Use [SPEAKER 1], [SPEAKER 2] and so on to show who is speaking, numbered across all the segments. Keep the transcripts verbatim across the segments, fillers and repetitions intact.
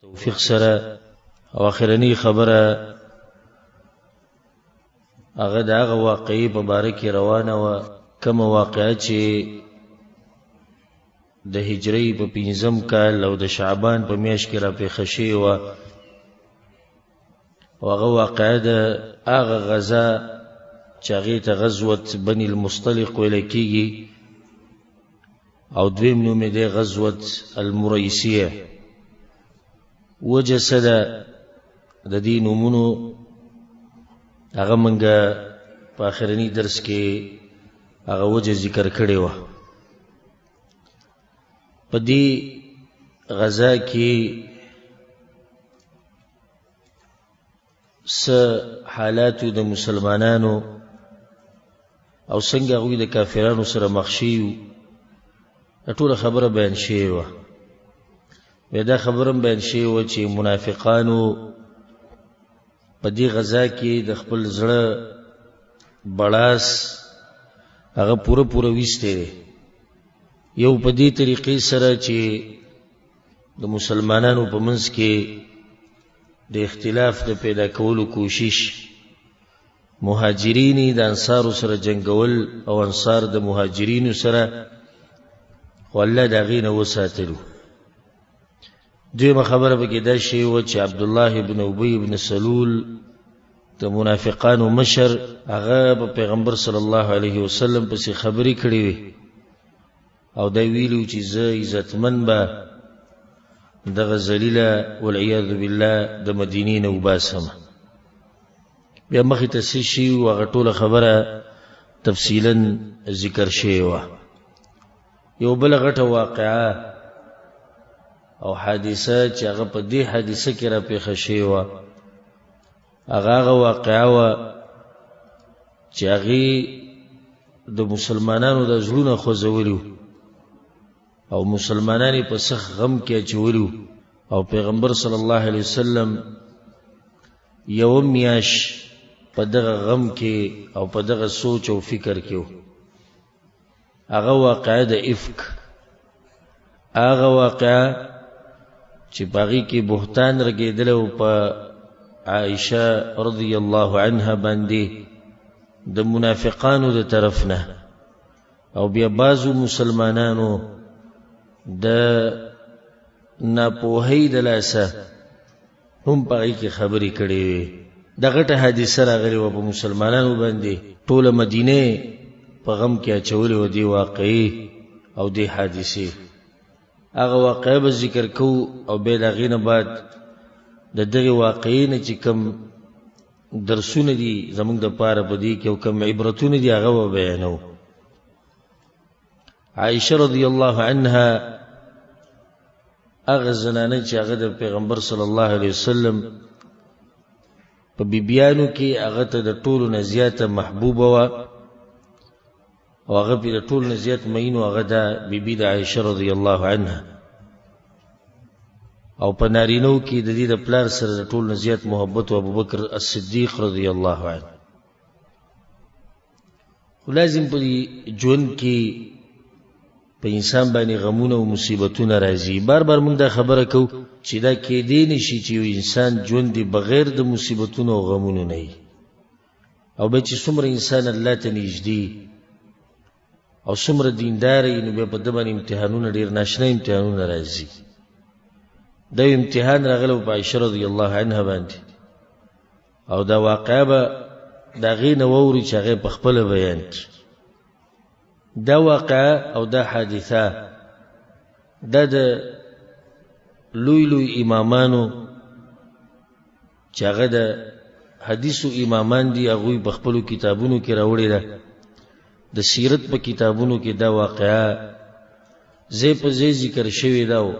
[SPEAKER 1] توفیق سره او اخرنی خبره هغه د هغه واقعي په باره کې روانه و کوم واقعه چې د هجری په پنځم کال او د شعبان په میاشت کې را پیښه شوې وه او هغه واقعه د هغه غزا چې هغې ته غزوة بني المصطلق ویل کېږي او دویم نوم یې دی غزوة المریسیه. وجه څه ده د دې نومونو هغه منګه په آخرني درس کې هغه وجه ذکر کړې وه. په دې غزا کې څه حالاتو د مسلمانانو او څنګه هغوی د کافرانو سره مخ شوي وو ټوله خبره بیان شوې وه. بیا دا خبره هم بیان شوې وه چې منافقانو په دې غزا کې د خپل زړه بړاس هغه پوره پوره ویستی دی. یو په دې طریقې سره چې د مسلمانانو په منځ کې د اختلاف د پیدا کولو کوشش، مهاجرین د انصارو سره جنگول او انصار د مهاجرینو سره خو الله د هغې نه وساتلو. دویمه خبره پکې دا شی وه چې عبدالله بن ابی بن سلول د منافقانو مشر هغه په پیغمبر صلی الله علیه وسلم پسې خبرې کړې وې او دا ویلو چې زه عزتمن به دغه ذلیله والعیاذ بالله د مدینې نه وباسم. بیا مخې ته څه شي و هغه ټوله خبره تفصیلا ذکر شوې وه. یو بله غټه واقعه او حادثه چې هغه په دې حادثه کې را پیښه شوې وه هغه هغه واقعه وه چې هغې د مسلمانانو د زړونه خوځولي او مسلمانان په سخت غم کې اچولي او پیغمبر صلی الله علیه وسلم یوه میاشت په دغه غم کې او په دغه سوچ او فکر کې و. هغه واقعه د افک، هغه واقعه چې په هغې کې بهتان رګېدلی و په عائشه رضی الله عنها باندې د منافقانو د طرف نه او بیا بعضو مسلمانانو د ناپوهۍ د لاسه هم په هغې کې خبرې کړې وې. د غټه حادثه راغلې وه په مسلمانانو باندې، ټوله مدینه په غم کې اچولې وه دې واقعې او دې حادثې. هغه واقعه به ذکر کوو او بیا د هغې نه بعد د دغې واقعې نه چې کوم درسونه دي زموږ دپاره په دې کې او کوم عبرتونه دي هغه به بیانوو. عائشه رضی الله عنها هغه زنانه چې هغه د پیغمبر صلی الله علیه وسلم په بیبیانو کې هغه ته د ټولو نه زیاته محبوبه وه او هغه پې د ټولو نه زیات مین و هغه دا بیبي د عایشه رضی الله عنها او په نارینو کې د دې د پلار سره د ټولو نه زیات محبت و ابوبکر الصدیق رضی الله عنه. خو لازم په دې ژوند کې په انسان باندې غمونه او مصیبتونه راځي. بار بار موږ دا خبره کوو چې دا کېدی نشي چې یو انسان ژوند دی بغیر د مصیبتونو او غمونو نه وي او به چې څومره انسان الله ته نږدې او څومره دیندار وي نو بیا په ده باندې امتحانونه ډېر ناشنا امتحانونه راځي. دا یو امتحان راغلی په عایشه رضی الله عنها باندې او دا واقعه به د هغې نه واوري چې هغې په خپله بیان کړي. دا واقعه او دا حادثه دا د لوی لوی امامانو چې هغه د حدیثو امامان دي هغوی په خپلو کتابونو کې راوړې ده. د سیرت په کتابونو کې دا واقعه ځای په ځای ذکر شوې ده او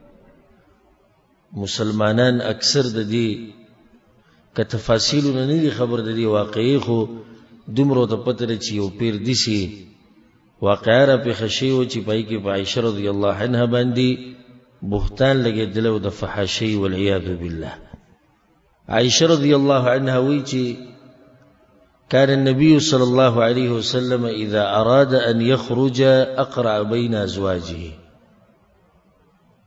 [SPEAKER 1] مسلمانان اکثر د دې که تفاصیلونه نه دي خبر د دې واقعې خو دومره ته پته ده چې یو پیر داسې واقعه را پیښه شوې وه چې په هغې کې په عایشه رضی الله عنها باندې بهتان لګېدلی و د فحاشۍ والعیاذ بالله. عائشه رضی الله عنها وی چې كان النبي صلى الله عليه وسلم إذا أراد أن يخرج أقرع بين أزواجه.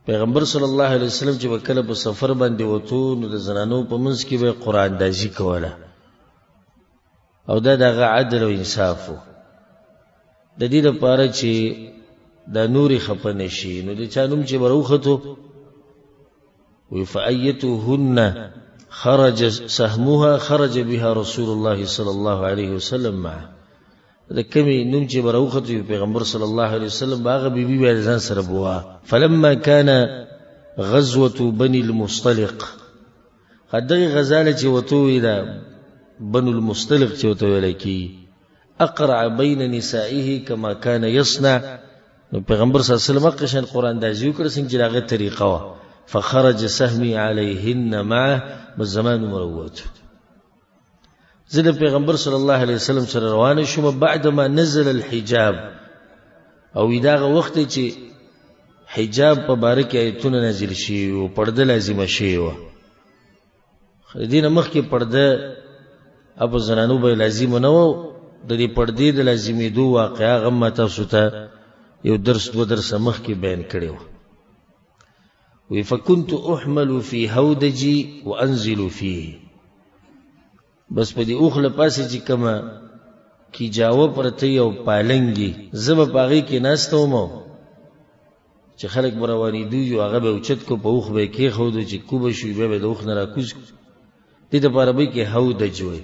[SPEAKER 1] پیغمبر صلی الله علیه وسلم چې وکړه په سفر باندې وته نو د زنانو په منځ کې به قران دازي کوله او دا دغه عدل او انصاف د دې لپاره چې دا نوري خپنه شي نو د چا نوم چې بروخته وي فايتهن خرج سهمها خرج بها رسول الله صلى الله عليه وسلم معه د کمی نوم چې بروخته پیغمبر صلی الله علیه وسلم باغه بیبي به ځان سره بوا فلما كان غزوه بني المصطلق قدغه غزاله چې وته دا بنو المصطلق چې وته ولکی اقرع بين نسائه كما كان يصنع نو پیغمبر صلی الله علیه وسلم قشن قران دازي وکړ څنګه چې داغه طریقه وا فخرج سهمي عليهن معه بالزمان مروت زل پیغمبر صلی الله علیه وسلم سره روان شوم بعدما نزل الحجاب او داغه وخت چې حجاب په بارکه ایتونه نازل شي او پرده لازم شي و دینه مخ کې پرده ابو زنانو به لازم نه و د دې پردې د لازمي دو واقعا غم تاسو ته یو درس دو درس مخ کې بیان کړو وی فكنت احمل في هودجي وانزل فيه بس په دې اوخله پاسې چې کما کی جاو پرته یو پالنګي زب پاغي کې ناستو مو چې خلک برواني دوی یو هغه به اوچت کو په اوخ به کې خو د چې کوب شي به د اوخ نه راکوز دې د پاره به کې هودج وي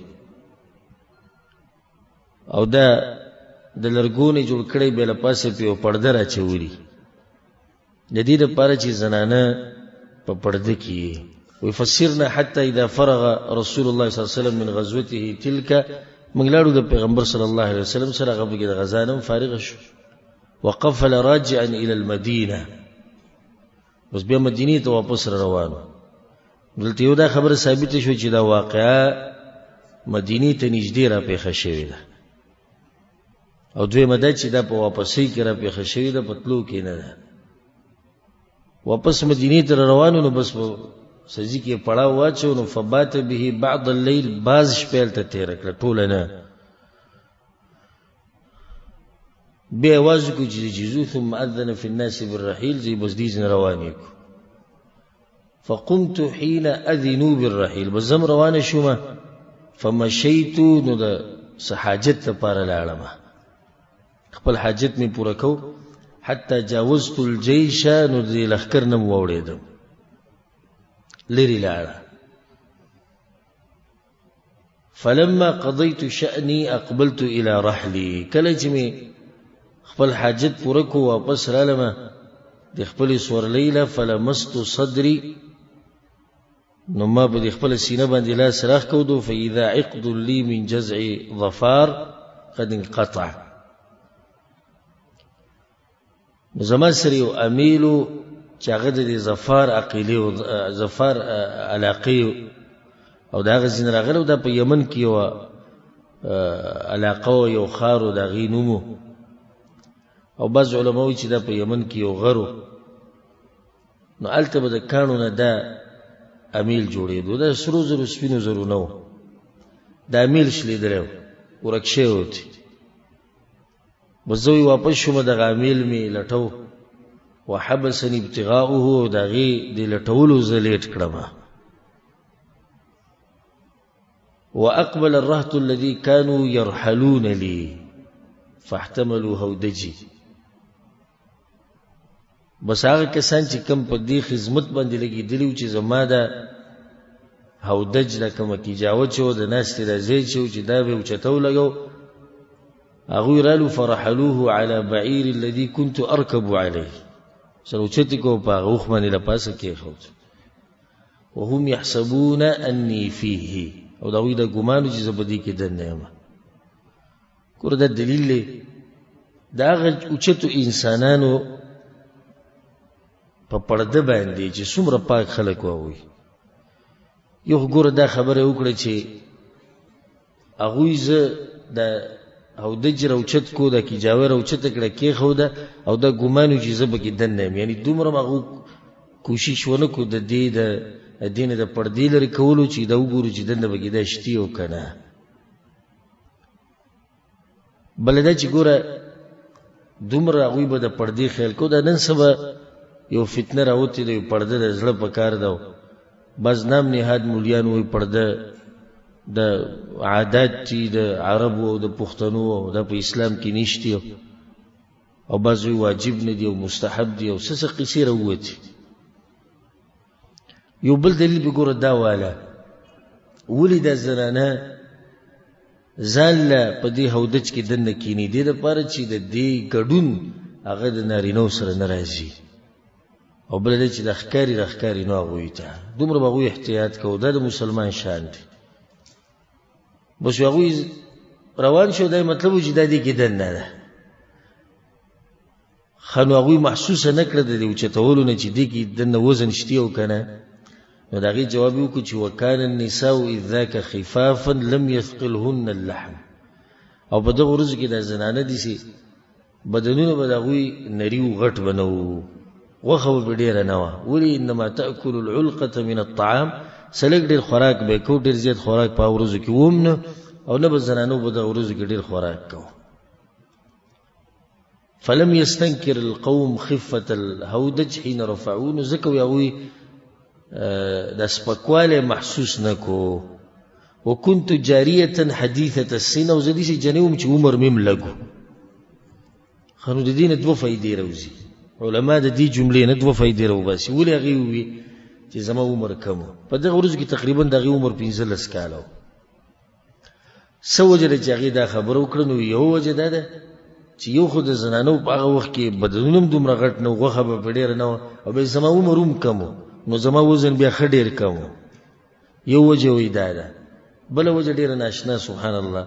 [SPEAKER 1] او دا د لرګونې جوړ کړي به لپاسه په پرده را چولي د دې لپاره چې زنانه په پرده کې ويفسرنا حتى اذا فرغ رسول الله صلى الله عليه وسلم من غزوته تلك مغلاړو د پیغمبر صلی الله علیه وسلم سره غوږی د غزانم فارغ شو وقفل راجعا الى المدينه بس بیا مدینه ته واپس روانو دلته یو دا خبره ثابت شو چې دا واقعا مدینه ته نږدې را پیښه شوې ده او دوی مدد چې دا په واپسې کې را پیښه شوې ده پتلو کې نه ده واپس مدینه ته روانو نو بس سجی کې پړاو واچو نو فبات به بعض الليل باز شپل ته تیر کړ ټول نه به आवाज کو چې جزو ثم اذن في الناس بالرحيل زي بس دي رواني کو فقمت حين اذنوا بالرحيل بزم روانه شوم فمشيت نو د حاجت لپاره لاړم خپل حاجت می پوره کو حتى جاوزت الجيش نو د لخر نم وړېدم لري لاړه فلما قضيت شأني اقبلت الى رحلي کله چې می خپل حاجت پوره کو واپس رالم د خپل سورلیله فلمست صدري نو ما په خپل سینه باندې لا سراخ کودو فاذا عقد لي من جزع ظفار قد انقطع زما سری او امیلو چاغه د ظفار عقیلی او ظفار علاقی او دا غزین راغلو د په یمن کې او علاقه یو خارو د غینومو او بعض علماء چې د په یمن کې یو غرو نو الته به د کانو نه دا امیل جوړېدو دا سرو زرو سپینو زرو نو دا امیل شلې درو ورکشه وتی بزوی واپس شوم د امیل می لټو وحبسني ابتغاؤه دغه د لټولو زلیټ کړم واقبل الرهط الذي كانوا يرحلون لي فاحتملوا هودجي بس هغه کسان چې کم په دې خدمت باندې لګي دلیو چې زما ده هودج د کوم کی جاو چې د ناس ته زی چې دا به چتو لګو هغه رالو فرحلوه على بعير الذي كنت اركب عليه سروچتی کو په غوخ باندې لپاسه کې خو وهم يحسبون اني فيه او دا وی د ګمانو چې زبدي کې دنه ما کور د دلیل دا غ اوچتو انسانانو په پرده باندې چې څومره پاک خلک وای یو ګور دا خبره وکړه چې اغوی ز د او د جروچت کو د کی جاور او چت کړه کې خو دا او د ګمانو چې زب کې دنه یعنی دومره مغو کوشش ونه کو د دې د دین د پردې لري کولو چې دا وګورو چې دنه بګی دا شتي او کنه بلدا چې ګوره دومره غوی به د پردې خیال کو دا نن سبا یو فتنه راوتی دی پرده د زړه په کار ده بس نام نهاد مولیان وي پرده د عادت چې د عربو او د پښتنو د په اسلام کې نشتی او بس وی واجب نه دی او مستحب دی او څه قصې راوتی یو بل دلیل به ګوره دا واله ولی د زنانه زال په دې هودج کې دنه کینی دی د پاره چې د دې ګډون هغه د نارینو سره ناراضي او بل دې چې د ښکاری د ښکاری نو غوي ته دومره به غوي احتیاط کوو د مسلمان شان دی بس غوي روان شو دای مطلب چې د دې کې دنه ده خنو غوي محسوسه نکړه د دې چې تولونه چې دې کې دنه وزن شتي او کنه نو داغي جواب وکړي چې وکانه النساء اذا خفافا لم يثقلهن اللحم او په دغه ورځ کې د زنانه دي سي بدنونه به دغوي نریو غټ بنو وخو به ډیر نه و ولی انما تاكل العلقه من الطعام سلک ډیر خوراک به کو ډیر زیات خوراک په ورځ کې وومنه او نه به زنانو په دغه ورځ کې ډیر خوراک کو فلم يستنكر القوم خفه الهودج حين رفعون زکو یوي د سپکواله محسوس نکو وكنت جاريه حديثه السن او زدي شي جنوم چې عمر مم لګو خنو د دین دوه فائدې راوځي علما د دې جملې نه دوه فائدې راو باسي ولې هغه وي چې زما عمر کم په دغه ورځ کې تقریبا دغه عمر پنځلس کالو سوجره چې هغه دا خبرو کړنو یو وجه ده چې یو خود زنانو په هغه وخت کې بدنونم دومره غټ نه غوخه به ډیر نه او به زما عمروم کم نو زما وزن بیا خډیر کم یو وجه وی دا ده بل وجه ډیر ناشنا سبحان الله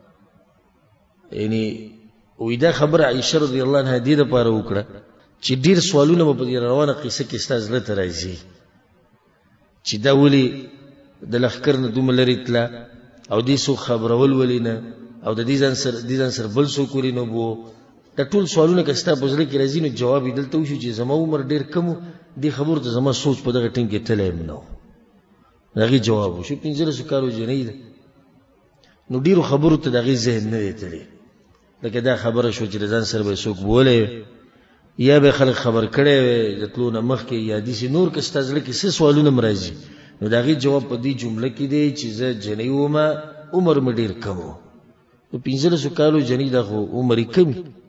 [SPEAKER 1] یعنی وی دا خبره عائشه رضی الله عنها دې لپاره وکړه چې ډیر سوالونه په دې روانه قصه کې ستاسو زړه ته راځي چې دا ولي د لخر نه دوم لري تلا او دې سو خبرول ولینه او د دې ځان سر دې ځان سر بل سو کوري نو بو د ټول سوالونه کې ستاسو زړه کې راځي نو جواب یې دلته وشو چې زما عمر ډیر کم دی خبر ته زما سوچ په دغه ټیم کې تلم نو دغه جواب وشو پنځه کالو جنید نو ډیرو خبرو ته دغه ذهن نه دی تللی لکه دا خبره شو چې ځان سره به څوک بوله یا به خلک خبر کړي د تلونه مخ کې یا دي سي نور کې ستاسو کې څه سوالونه مرাজি نو دغه جواب په دې جمله کې دی چې زه جنیومه عمر مې ډیر کم نو پنځه کالو جنید خو عمر کم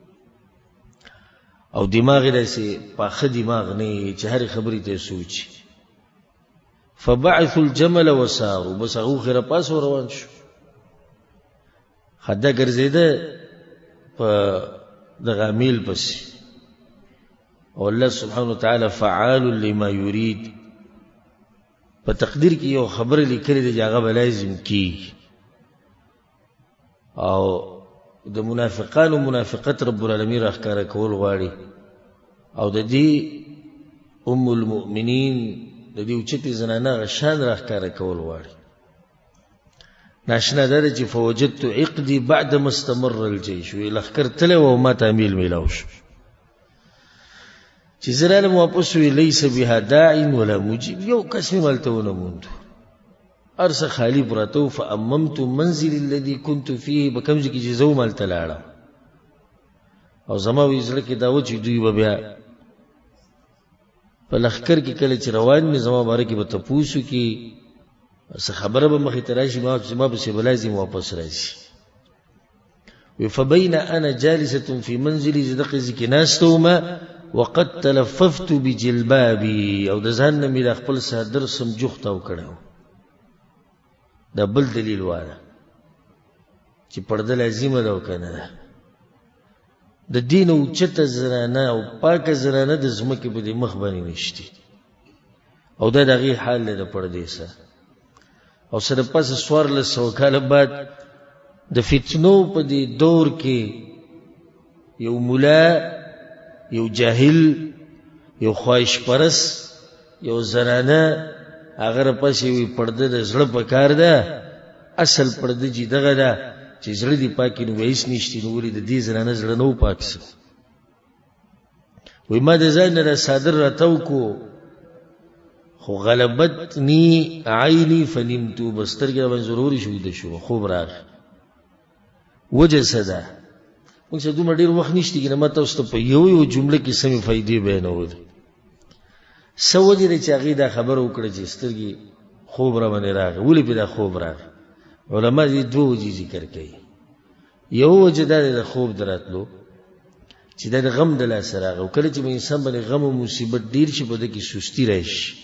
[SPEAKER 1] او دماغ دې سي پاخه دماغ نه چې هر خبرې ته سوچي فبعث الجمل وساروا بس هغه خره پاس روان شو خدا ګرځیده په د غامیل پس او الله سبحانه وتعالى فعال لما يريد په تقدیر کې یو خبر لیکل دی هغه لازم کی او د منافقانو منافقت رب العالمین راخاره کول غواړي او د دې ام المؤمنین د دې اوچتي زنانه غشان راخاره کول غواړي ناشنا ده چې فوجدت عقدي بعد ما استمر الجيش ولخر تله او ما تعمل ميلاوش چې زراله واپس وی ليس بها داع ولا مجيب یو قسم ملتونه مونږ ارس خالی براتو فاممت منزل الذي كنت فيه بکمځ کې جزو مال تلاړه او زما وی زړه کې دا و چې دوی بیا په لخر کې کله چې روان مې زما باره کې به تاسو کې څه خبره به مخې تراشي ما چې ما به سي بلازم واپس راشي فبين انا جالسه في منزلي زدق ذکر ناستوما وقد تلففت بجلبابي او د ځان مې د خپل صدر سم جوخته وکړو دا بل دلیل واره چې پرده لازمه ده کنه د دین او چته زنانه او پاک زنانه د زمکه په دې مخ باندې نشتی او دا دغه حال له پرده سره او سره پس سوار له سو کال بعد د فتنو په دې دور کې یو مولا یو جاهل یو خواهش پرس یو زنانه اگر پس وی پرده د زړه په کار ده اصل پرده جې دغه ده چې زړه دی پاکي نو ویس نشتی نو ولې د دې زنانه زړه نو پاک سي وی ما د ځان نه صادر راتاو کو خو غلبت نی عینی فنمتو بسترګه باندې ضروري شو د شو خوب راغ وجه صدا موږ څه دومره ډیر وخت نشتی کنه ماته اوس ته په یو یو جمله کې سمې فائدې بیانول سوجې دی چې هغې دا خبره وکړه چې سترګې خوب را باندې راغی. ولې پې دا خوب راغی؟ علما دې دوه وجې ذکر کوي. یو وجه دا دی د خوب د راتلو چې دا د غم د لاسه راغی، او کله چې به انسان باندې غم او مصیبت ډېر شي په ده کې سستي راشي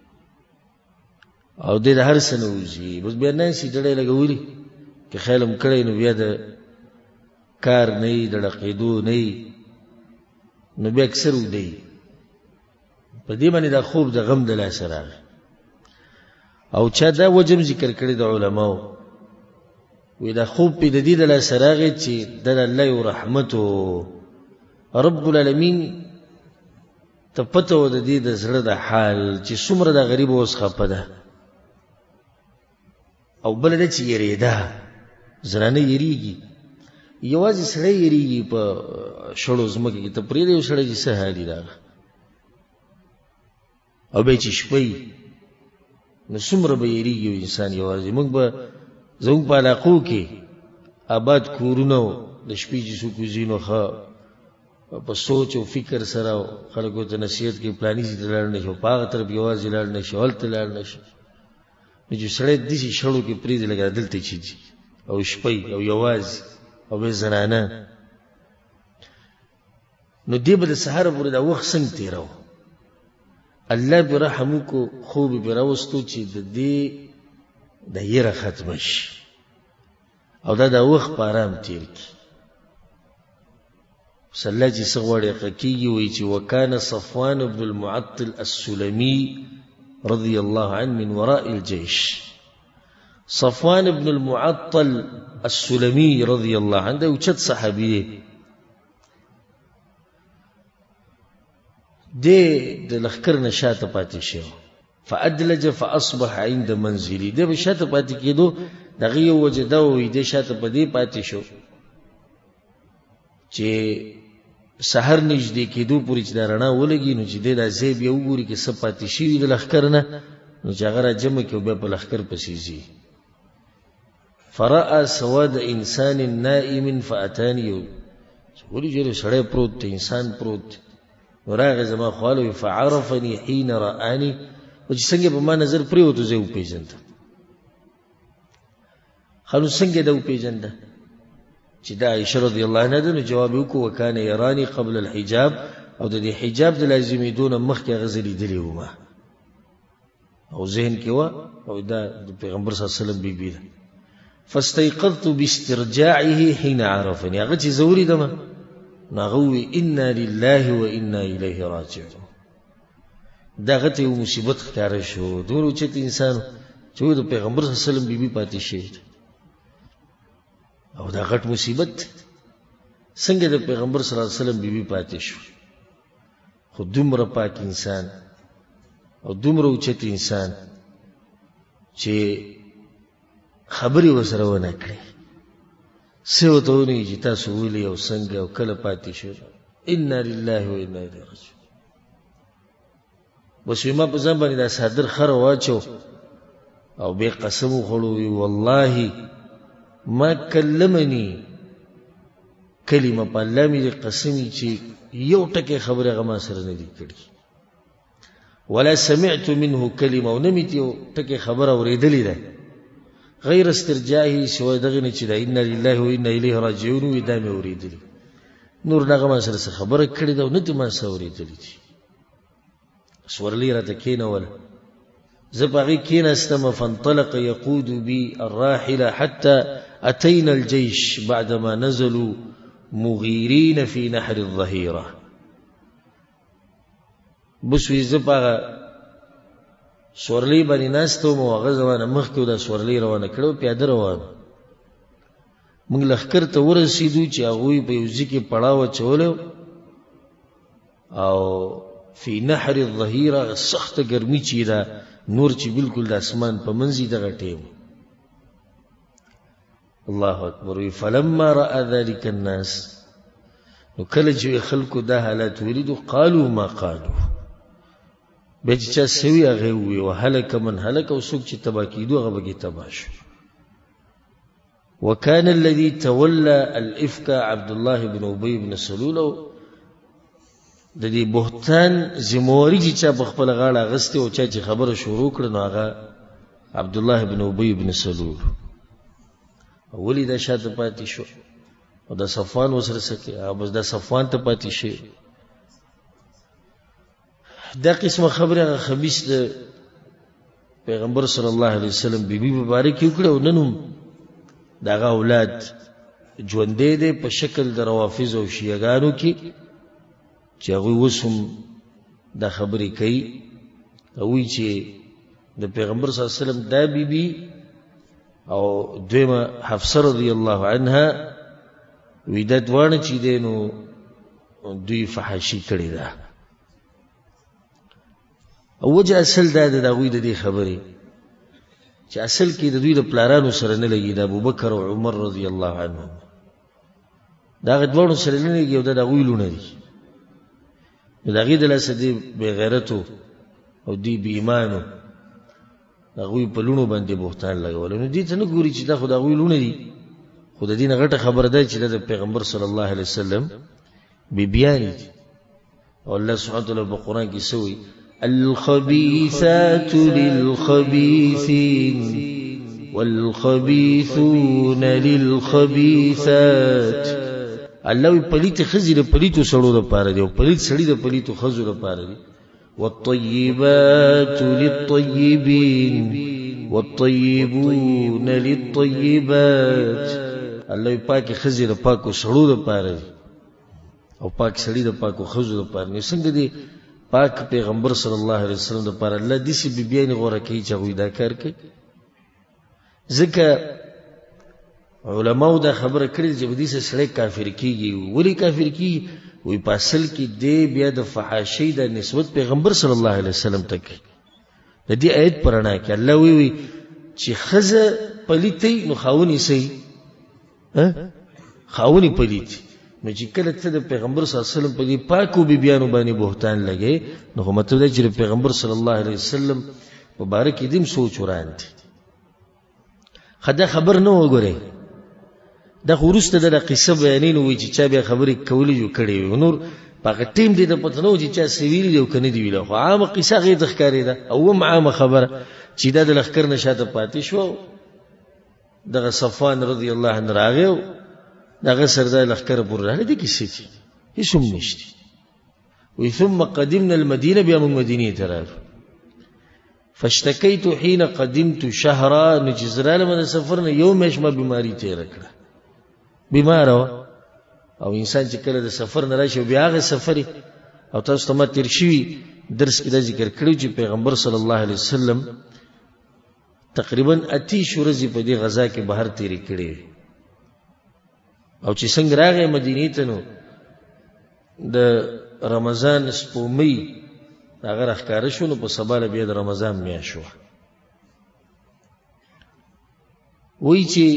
[SPEAKER 1] او دی د هر څه نه وځي. بس بیا ناستي ډډی لګولي که خیال هم کړی نو بیا د کار نه وي، د ډقېدو نه وي، نو بیا اکثر ودی په دې باندې دا خوب د غم د لاسه راغی. او چا دا وجه هم ذکر کړی د علماو، وی دا خوب پې د دې د لاسه راغی چې د الله یو رحمت و رب العالمین ته پته و د دې د زړه د حال چې څومره دا غریب اوس خفه ده، او بله ده چې یېرېده. زنانه یېرېږي، یوازې سړی یېرېږي په شړو ځمکه کې. ته پرېږده یو سړی چې څه حال یې راغی، او بیا چې شپه وي نو څومره به یېرېږي انسان یوازې. موږ به زموږ په علاقو کې آباد کورونه و، د شپې چې څوک وځي نو ښه په سوچ او فکر سره خلکو ته نصیحت کوي پلاني ځای ته لاړ نه شي، په هغه طرف یوازې لاړ نه شي، هلته لاړ نه شي. نو چې سړی داسې شړو کې پرېږدي لکه دلته چې ځي او شپه او یوازې او بیا زنانه، نو دې به د سهاره پورې دا وخت څنګه تېراو. الله پې رحم وکړو، خوب یې پې راوستو چې د دې دا یره ختمه شي او دا دا وخت په ارام تېر کړي. بس الله چې څه غواړي هغه کېږي. وایي چې وکان صفوان بن المعطل السلمي رضی الله عنه من وراء الجيش. صفوان بن المعطل السلمي رضی الله عنه دا اوچت صحابي دی، دی د لښکر نه شاته پاتې شو. فادلج فاصبح عند منزلي، دی به شاته پاتې کېدو. د هغې یو وجه دا وایي دی شاته په دې پاتې شو چې سحر نږدې کېدو پورې چې دا رڼا ولګي نو چې دی دا ځای بیا وګوري که څه پاتې شوي د لښکر نه، نو چې هغه را جمع کړي او بیا په لښکر پسې ځي. فرأى سواد انسان نائم فاتاني، ولې چې سړی پروت دی، انسان پروت دی. نو راغی زما خواله فعرفني حين رآني، و چې څنګه په ما نظر پرېوتو زه یې وپېژندم. ښه نو څنګه ده وپېژنده چې دا عایشه رضی الله عنها ده؟ نو جواب یې وکړو وکان یراني قبل الحجاب، او د دې حجاب د لازمېدو نه مخکې هغه زه لیدلې ومه او ذهن کې وه، او دا د پیغمبر صلی الله علیه وسلم بیبي ده. فاستيقظت باسترجاعه حين عرفني، هغه چې زه ولیدمه نو هغه ووایي انا لله و انا الیه راجعون. دا هغه ته یو مصیبت ښکاره شو، دومره اوچت انسان چې د پیغمبر صلی الله علیه وسلم بیبي پاتې شوې ده، او دا غټ مصیبت څنګه د پیغمبر صلی الله علیه وسلم بیبي پاتې شو. خو دومره پاک انسان او دومره اوچت انسان چې خبرې ورسره ونه کړې، څه ورته ونه ویل چې تاسو ولې او څنګه او کله پاتې شو. انا لله و انا الیه راجعون. بس ما په ځان باندې دا صادر خره واچو او بیا قسم وخوړو، والله ما کلمني کلمه، په الله مې قسمي چې یو ټکی خبره هغه ما سره نه دي کړې، ولا سمعت منه کلمه، او نه مې یو ټکی خبره اورېدلې ده غیر استرجاعه سوای دغه نه چې دا انا لله و انا الیه راجعون وي، دا مې اورېدلې، نور هغه ما سره څه خبره کړې ده او نه دې ما څه اورېدلې دي. سورلي راته کېنوله، زه په هغې کېناستم. فانطلق يقود بي الراحله حتى اتينا الجيش بعدما نزلوا مغيرين في نحر الظهيره. بس وی زه په هغه سورلي باندې ناستم او هغه زمانه مخکې دا سورلي روانه کړو، پیاده روان. موږ لښکر ته ورسېدو چې هغوی په یو ځای کې پړاو اچولی او فی نحر الظهیره، سخته ګرمي چې ده، نور چې بالکل د اسمان په منځ دغه ټیم. الله اکبر. وی فلما رأى ذلك الناس، نو کله چې خلکو دا حالات ولیدو قالوا ما قالوا، بیا چې چا سوي هغه ووایي وهلک من هلک، او څوک چې تباه کېدو هغه به کې تباه شو. وكان الذي تولى الإفك عبد الله بن أبي بن سلول، د دې بهتان ذمہواری چې چا بخپل غاړه غسته او چا چې خبره شروع کړه نو هغه عبد الله ابن ابي ابن سلول اولی دا شاته پاتې شو او د صفوان وسره سکه او بس د صفوان ته پاتې شي دا قسمه خبره خبيث د پیغمبر صلی الله علیه وسلم بیبي مبارک یو کړه ننوم داغه اولاد ژوندې دي په شکل د روافض او شیعاګانو کې چې هغه وسم د خبرې کوي او چې د پیغمبر صلی الله علیه وسلم دا بیبي او دیمه حفصه رضی الله عنها ویدت وانه چې دینو دوی فحاشي کړی دا او وجه اصل دا د دوی د دې خبرې چې اصل کې د دوی د پلارانو سره نه لګي د ابوبکر او عمر رضی الله عنهم دا غدوانو سره نه لګي او دا دوی لونه دي دا غي د لاسه دي بے غیرتو او دی بی ایمانو دا غوی په لونو باندې بوختان لګول نو دي ته نه ګوري چې دا خدای غوی لونه دي خدای دې نه غټه خبره ده چې د پیغمبر صلی الله علیه وسلم بی بیان دي او الله سبحانه وتعالى په قران کې سوی الخبيثات للخبيثين والخبيثون للخبيثات الله پلیت خزی د پلیتو سړو د پاره دی او پلیت سړی د پلیتو خزو د پاره دی والطيبات للطيبين والطيبون للطيبات الله پاک خزی د پاکو سړو د پاره دی او پاک سړی د پاکو خزو د پاره نه څنګه دی پاک پیغمبر صلی الله علیه وسلم د پاره الله د سی بیبیان غوړه کوي چې وې دا کار کوي ځکه علماء دا خبره کړې چې بدی سره سړی کافر کیږي ولی کافر کیږي وی پاسل کې دی بیا د فحاشۍ د نسبت پیغمبر صلی الله علیه وسلم ته کوي د دې آیت پرانا کې الله وی وی چې خزه پلیتې نو خاوني سي ها خاوني پلیتې نو چې کله ته د پیغمبر صلی الله علیه وسلم په دې پاکو بیبیانو باندې بهتان لګي نو مطلب دی چې پیغمبر صلی الله علیه وسلم مبارک دې سوچ وراند خدا خبر نه وګوري دا خورسته د قصه بیانین وی چې چا بیا خبرې کولې جو کړي نور پاک ټیم دې د پتنو چې چا سویل دی او کنه دی ویله خو عام قصه غي تخکاری ده او عام خبره چې دا د لخر نشاته پاتې شو دغه صفوان رضی الله عنه راغی دغه سردار لخر پر راغی د کیسې هیڅ هم نشته وی ثم قدمنا المدينه بیا موږ مدینه ته راغلو فاشتكيت حين قدمت شهرا نجزرال من سفرنا يوم يشما بیماری تیر کړه بیمار او انسان چې کله د سفر نه راشي بیا هغه سفر او تاسو ته ما تیر شوی درس کې دا ذکر کړو چې پیغمبر صلی الله علیه وسلم تقریبا اتی شورزی په دې غزا کې بهر تیری کړي او چې څنګه راغی مدینې ته نو د رمضان سپومې هغه راخاره شو نو په سبا له بیا د رمضان میاشت شو وای چې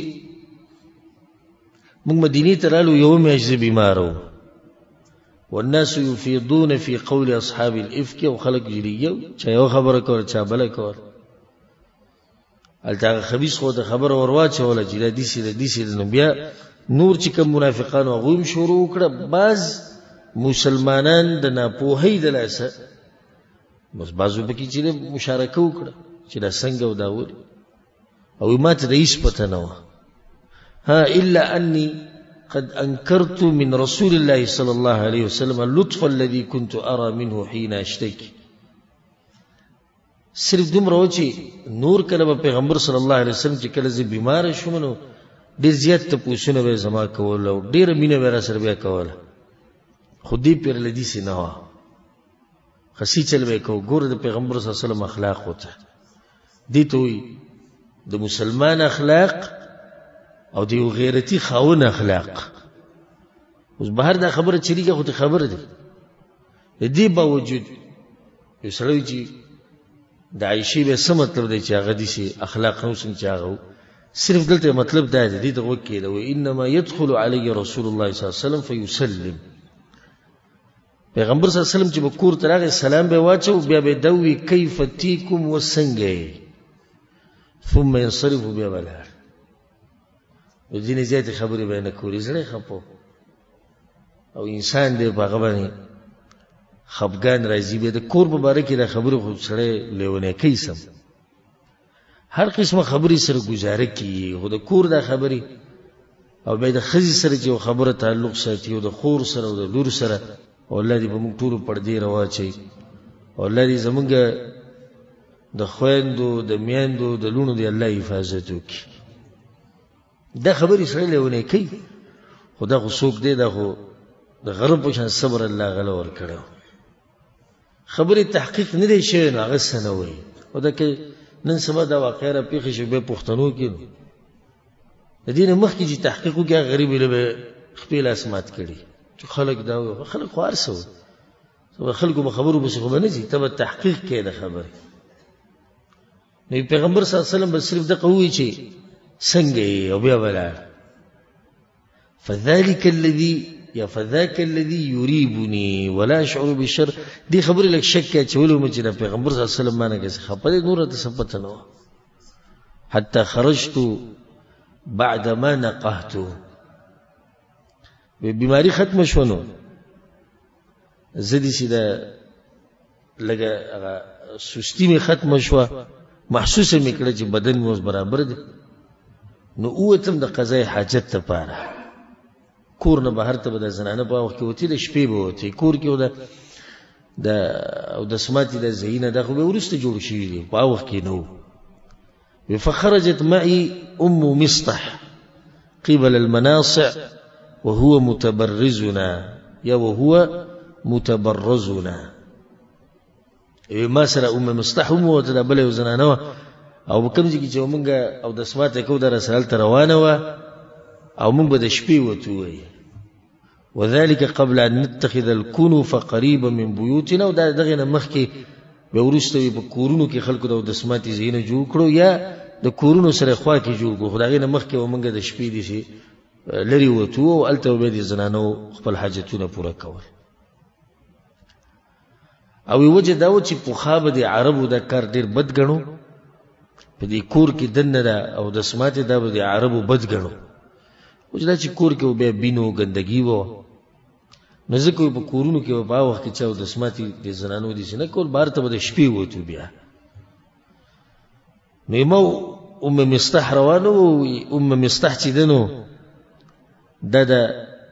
[SPEAKER 1] موږ مدینه ته رالو یو میاشت بیمارو والناس يفيضون في قول اصحاب الافك وخلق جريو چا یو خبره کول چا بل کول الته خبيث خو د خبر ورواچ ولا چې د دې سي د دې سي نو بیا نور چې کوم منافقانو غویم شروع کړه باز مسلمانان د ناپوهۍ د لاسه بس بازو پکې چې مشارکه وکړه چې دا څنګه وداول او ماته د هیڅ پته نه و ها الا اني قد انكرت من رسول الله صلى الله عليه وسلم اللطف الذي كنت ارى منه حين اشتكي صرف دومره و چې نور کله پیغمبر صلی الله علیه وسلم چې کله زه بیمار شوم نو ډیر زیات ته پوښتنه به زما کول او ډیر مینه به سره بیا کوله خودی پر لدی سي نه و خسي چل به کو ګور د پیغمبر صلی الله علیه وسلم اخلاق وته دي ته د مسلمان اخلاق او د غیرتی خاون اخلاق اوس بهر دا خبره چریږي خو ته خبره ده دې باوجود یو سړی چې د عائشې به څه مطلب دی چې هغه دي شي اخلاق نو څنګه چاغو صرف دلته مطلب دا دی دغه وکیل او انما يدخل علي رسول الله صلی الله علیه وسلم فيسلم پیغمبر صلی الله علیه وسلم چې بکور ترغه سلام به واچو بیا به دوی کیف تیکم وسنګي ثم ينصرف بیا بلا ودینه زیات خبرې به نه کوي زړه خپو او انسان دې په غوړني خفګان راځي به د کور په باره کې د خبرو خو سره لیونه کوي سم هر قسمه خبرې سره گزاره کوي خو د کور د خبرې او به د خزي سره چې خبره تعلق ساتي او د خور سره او د لور سره او الله دې په موږ ټول پردې رواچي او الله دې زمونږ د خويندو د میاندو د لونو دې الله حفاظت وکړي دا خبرې سره لیونه کوي خدا خو څوک دی دا خو د غرب په شان صبر الله غلا ور کړو خبرې تحقیق نه دی شوی نو هغه سنوي او دا کې نن سبا دا واقعه را پیښه شوه به پښتنو کې د دې مخکې چې تحقیق وکړي غریب له خپل اسمات کړي چې خلک دا خلک خو ارسو سو خلکو به خبرو به خو نه دي تبه تحقیق کې د خبره نو پیغمبر صلی الله علیه وسلم به صرف د قوي چې څنګه او بیا ولا فذلك الذي یا فذاك الذي يريبني ولا اشعر بالشر دي خبر لك شک چې ولو مچ د پیغمبر صلی الله علیه وسلم باندې کې خبره نور ته ثبت نه حتى خرجت بعد ما نقهت بیماری ختم شونه زدي سیده لګه سستی می ختم شوه محسوسه میکړه چې بدن مو برابر دی نو اوتم د قضای حاجت ته پاره کور نه بهر ته د زنانه په وخت کې وتی د شپې به وتی کور کې د د او د سماتي د زینه د خو به ورسته جوړ شي دی په وخت کې نو فخرجت معي ام مصطح قبل المناصع وهو متبرزنا يا وهو متبرزنا ما سره ام مصطح مو ته بل زنانه او کوم چې موږ او د سماته کو د رسول ته روانه و او موږ به د شپې وته وذلك قبل ان نتخذ الكنوف قريبا من بيوتنا ودا دغه نه مخکې به ورسته په کورونو کې خلکو د سماتی زینه جوړ کړو یا د کورونو سره خوا کې جوړ کړو خدای نه مخکې ومنګ د شپې دي شي لري وته او الته به دي زنانو خپل حاجتونه پوره کول او وجه دا و چې په خابه د عربو د کار ډیر بد غنو په دې کور کې دنه دا او د سماتی دا د عربو بد غنو وجدا چې کور کې به بینو ګندګي وو نو ځکه په کورونو کې په وخت کې چاو د سماتی د زنانو دي نه کول بار ته د شپې وته بیا نو مو ام مصطح روانو ام مصطح چې دنو د د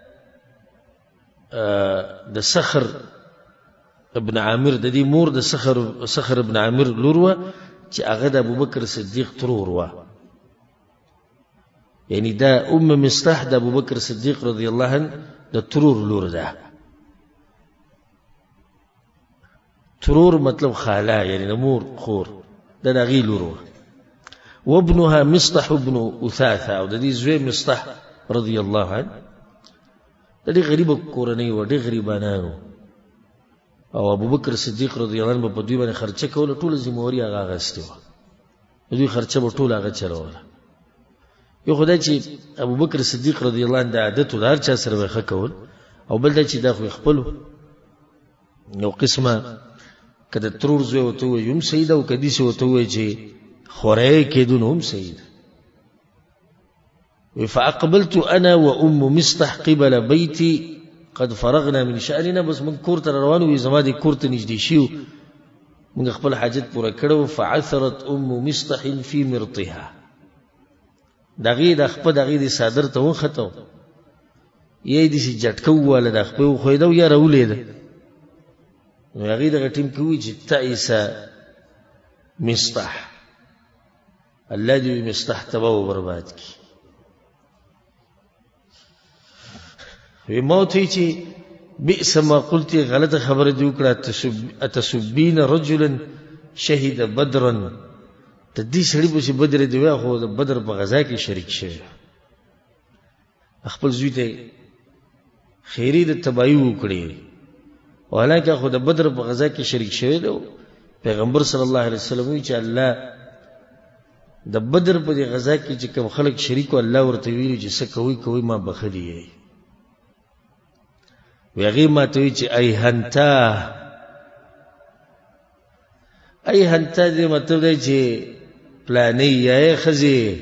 [SPEAKER 1] د صخر ابن عامر د دې مور د صخر صخر ابن عامر لوروا چې هغه د ابوبکر صدیق ترور و یعنی دا ام مصطح د ابوبکر صدیق رضی الله عنه د ترور لور ده ترور مطلب خاله یعنی مور خور د دغې لور وابنها مصطح ابن اثاثه او د دې زوی مصطح رضی الله عنه د دې غریب کورنۍ و ډېر غریبانو او ابوبکر صدیق رضی الله عنه په دوی باندې خرچه کوله ټول ذمہواری هغه غسته و دوی خرچه په ټول هغه چلوله یو خدای چې ابوبکر صدیق رضی الله عنه د عادت ولر چا سره وخه کول او بل د چې دا خو خپل نو قسمه کده ترور زوی وته یم سید او کدي سي وته چې خورای کېدون هم سید فاقبلت انا وام مصطح قبل بيتي قد فرغنا من شأننا بس من کور تر روانو وي زما دي کور ته نږدې شيو من خپل حاجت پوره کړو فعثرت ام مصطح في مرطها دغه د خپل دغه د صادر ته وختو یی دي چې جټکو ولا د خپل خویدو یا رولید نو هغه د ټیم کوي چې تعیسا مصطح الذي مصطح تبو برباد کی وی موت چې بئس ما قلت غلط خبره دی وکړه اتسبین رجلا شهد بدرا تدې سړي په بدر دی واخو د بدر په غزا کې شریک شوی خپل زوی ته خیری د تبایي وکړي ولکه خو د بدر په غزا کې شریک شوی دی پیغمبر صلی الله علیه وسلم وی چې الله د بدر په غزا کې چې کوم خلک شریک او الله ورته ویلي چې څه کوي کوي ما بخلی ویغی ما توی چې ای هنتا ای هنتا دې مطلب دی چې پلانی یا خزی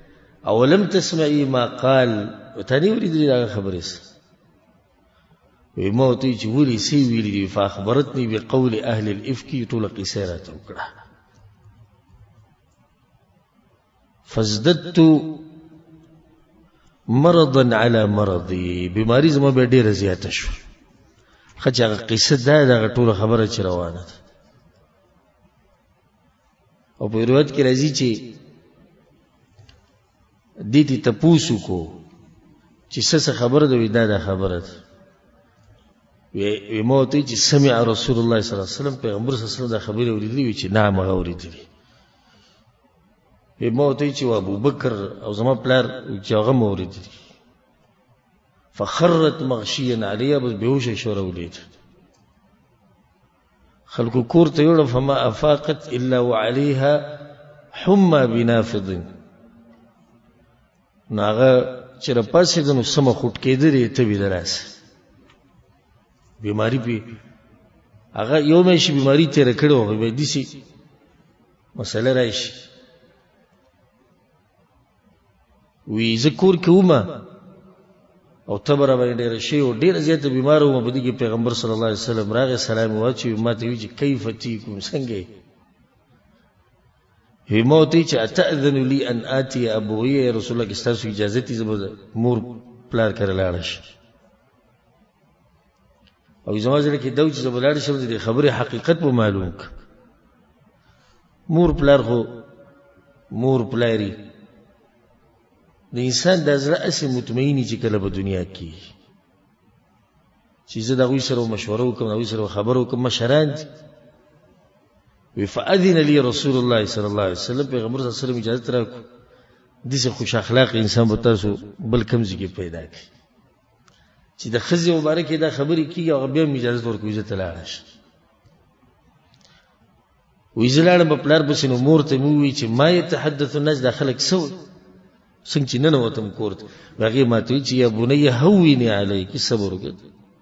[SPEAKER 1] او لم تسمعي ما قال وتاني وريد لي خبرس وی ما ورته چې ولې سی ویلي دي فاخبرتني بقول اهل الافك ټوله قصه راته وکړه. فازددت مرضا على مرضي بیماری زما به ډیره زیاته شو. خچ هغه قصه دا دغه ټوله خبره چې روانه ده. او په روایت کې راځي چې دې دې تپوسو کو چې څه خبره ده وي دا د خبره ده. وی مو ته چې سمع رسول الله صلی الله علیه وسلم پیغمبر صلی الله علیه وسلم دا خبره اوریدلې وي چې نعم هغه اوریدلې. وی مو ته چې ابو بکر او زما پلار چې هغه مو اوریدلې. فخرت مغشيا عليها بس بهوش شوره ولید. خلق کور ته یوړ فما افاقت الا وعليها حمى بنافض. ناغه چې را پاسې د نو سم خټ کېدلې ته وی دراسه بیماری پی هغه یو مې شي بیماری تیر کړو به دي سي مسله راشي. وی ذکر کوما او تبر باندې ډېر شي او ډېر زیات بیمار و مبدي کې پیغمبر صلی الله علیه وسلم راغه سلام واچي ماته وی چې کیف تیکم څنګه هی موتي چې اتاذن لي ان اتي ابوي رسول الله استاسو اجازه تي زبر مور پلار کړل شي او زمازره کې دوی چې زبلاړ شم دي خبره حقیقت به معلوم ک. مور پلار خو مور پلاری د انسان د زړه اصل مطمئنی چې کله په دنیا کې چې زه دغه سره مشوره وکم او سره خبرو وکم مشران وی فاذن لي رسول الله صلی الله علیه وسلم پیغمبر صلی الله علیه وسلم اجازه راکړه دغه خوش اخلاق انسان به تاسو بل کمزې کې پیدا کړي چې د خزي مبارکه دا خبرې کیږي او بیا اجازه ورکوي چې تلاړ شي. وی زلاړ په پلار بس نو مور ته مو وی چې ما يتحدث الناس داخلك سو څنګه چې نن وتم کوړت هغه ماته چې یا بني هویني علیک صبر وکړه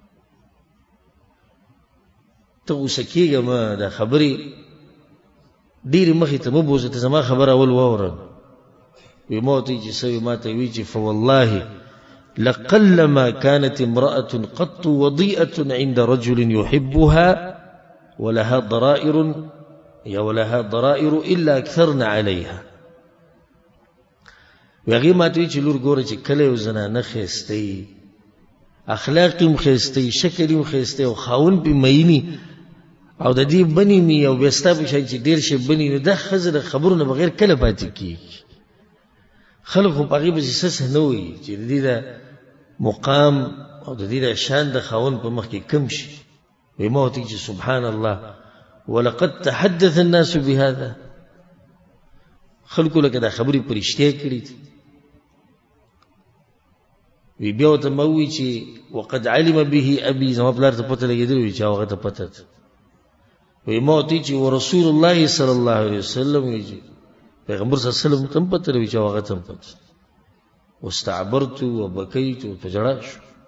[SPEAKER 1] ته وسکیږه ما دا خبرې ډیر مخې ته مو بوزه ته زما خبر اول ووره وی موته چې سوي ماته وی چې فوالله لقلما كانت امرأة قط وضيئة عند رجل يحبها ولها ضرائر يا ولها ضرائر إلا أكثرنا عليها. وغي ما توي چې لور ګوره چې کله یو زنانه خېستې اخلاق مخېستې شکل مخېستې او خاون په مېنی او د دې بنی می او بستا په شي چې ډیر شي بنی نو د خزر خبرونه بغیر کله پاتې کیږي. خلکو په غیبه سس نه وي چې د دې مقام او د دې شان د خاون په مخ کې کم شي. وي موت چې سبحان الله ولقد تحدث الناس بهذا خلکو لکه دا خبرې پرشته کړې وی بیا ته موي چې وقد علم به ابي زما بلار ته پته لګیدل چې هغه ته پته وي موت چې ورسول الله صلی الله علیه وسلم وی پیغمبر صلی الله علیه وسلم تم پته لوي چې هغه تم پته واستعبرت وبكيت فجرش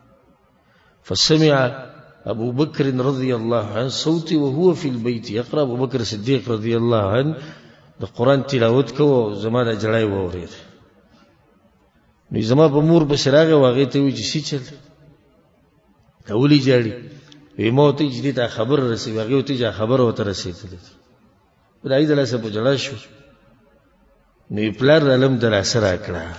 [SPEAKER 1] فسمع ابو بكر رضي الله عنه صوتي وهو في البيت يقرأ. ابو بكر الصديق رضي الله عنه القرآن تلاوت کو زمانه جړای وورید نو زما په مور بشراغه واغې ته وی چې سې چل اولی جاړي وی موت چې دې خبر رسې واغې ته خبر وته رسېدل بدای دلته په جړا شو نو پلار علم در اثر کړه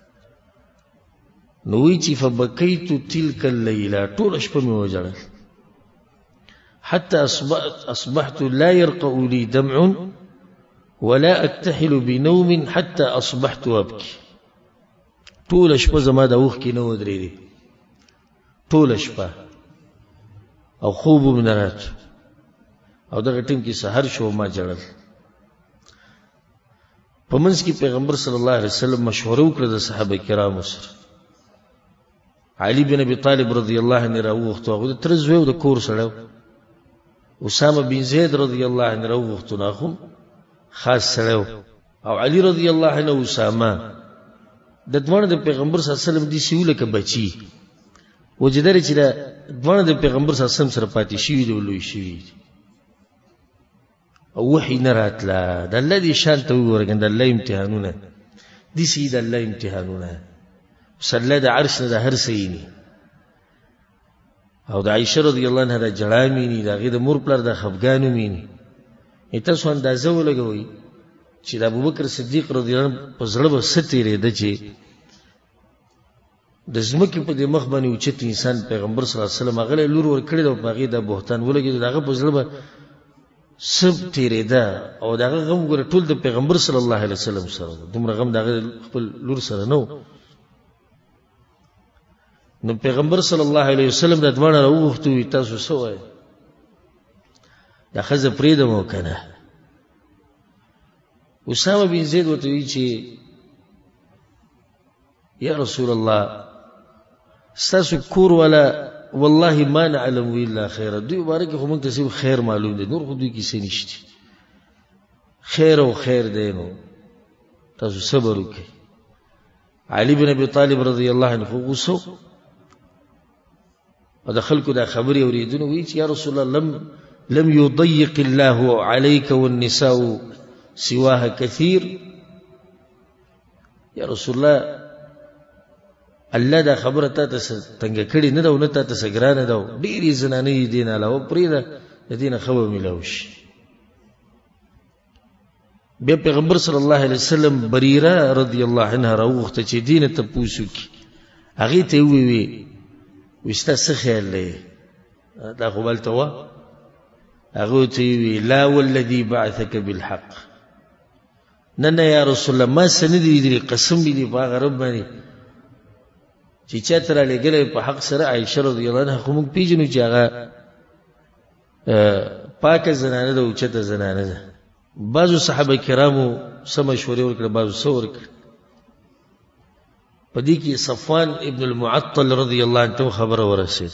[SPEAKER 1] نو وی چې فبکیت تلک الليله ټول شپه مې وجړل حتى اصبحت اصبحت لا يرقى لي دمع ولا اكتحل بنوم حتى اصبحت وابكي. طول شپه زما د اوخ کې نو درېږي طول شپه او خوب من رات او دغه ټیم کې سحر شو ما جړل. په منځ کې پیغمبر صلی الله علیه وسلم مشوره وکړه د صحابه کرامو سره. علي بن ابي طالب رضی الله عنه راوغته او د ترزوی د کور سره اسامه بن زید رضی الله عنه راوغته ناخم خاص سره او علي رضی الله عنه اسامه د دوه د پیغمبر صلی الله علیه وسلم دي سیوله کې بچي وجدار چې د دوه د پیغمبر صلی الله علیه وسلم سره پاتې شي دی ولوي شي او وحي نراتلا د الذي شان ته ورګند الله امتحانونه دي سي د الله امتحانونه صلی د عرش د هر سینی او د عائشه رضی الله عنها د جړا مینی د غید مور پلر د خفګانو مینی ایته سو اندازه ولګوي چې د ابوبکر صدیق رضی الله عنه په زړه به ستیرې د چې د زمکه په دې مخ باندې اوچت انسان پیغمبر صلی الله علیه وسلم هغه لور ور کړی د باغی د بهتان ولګي دغه په زړه به سب تیرې ده او دغه غم ګره ټول د پیغمبر صلی الله علیه وسلم سره دومره غم دغه خپل لور سره نو نو پیغمبر صلی الله علیه وسلم د دوانه راوغختو تاسو سوای دا خزه پریدم وکنه اسامه بن زید وته وی چې یا رسول الله استاسو کور ولا والله ما نعلم الا خير دوی مبارک خو موږ ته سیب خیر معلوم دي نور خو دوی کې څه نشته خیر او خیر دی نو تاسو صبر وکړئ علي بن ابي طالب رضی الله عنه غوسو ودخل کو دا خبري اوریدنه وی چې یا رسول الله لم لم يضيق الله عليك والنساء سواها كثير یا رسول الله الله دا خبره ته تنګ کړي نه دا ونه ته سګرانه دا ډېری زنانه دین علاوه پرې دا دینه خبر ملوش بیا پیغمبر صلی الله علیه وسلم بریره رضی الله عنها راوخته چې دینه ته پوښو کی هغه ته وی وی وستا څه خیال دی دا خو بل توا هغه ته وی لا والذي بعثك بالحق نن یا رسول الله ما سندې دې قسم دې په غرب باندې چې چتر لګلې په حق سره عائشه رضی الله عنها خو موږ پیژنو چې هغه پاکه زنانه ده او چته زنانه ده بعضو صحابه کرامو سم مشورې ورکړه بعضو څور په دې کې صفوان ابن المعطل رضی الله عنه خبره ورسید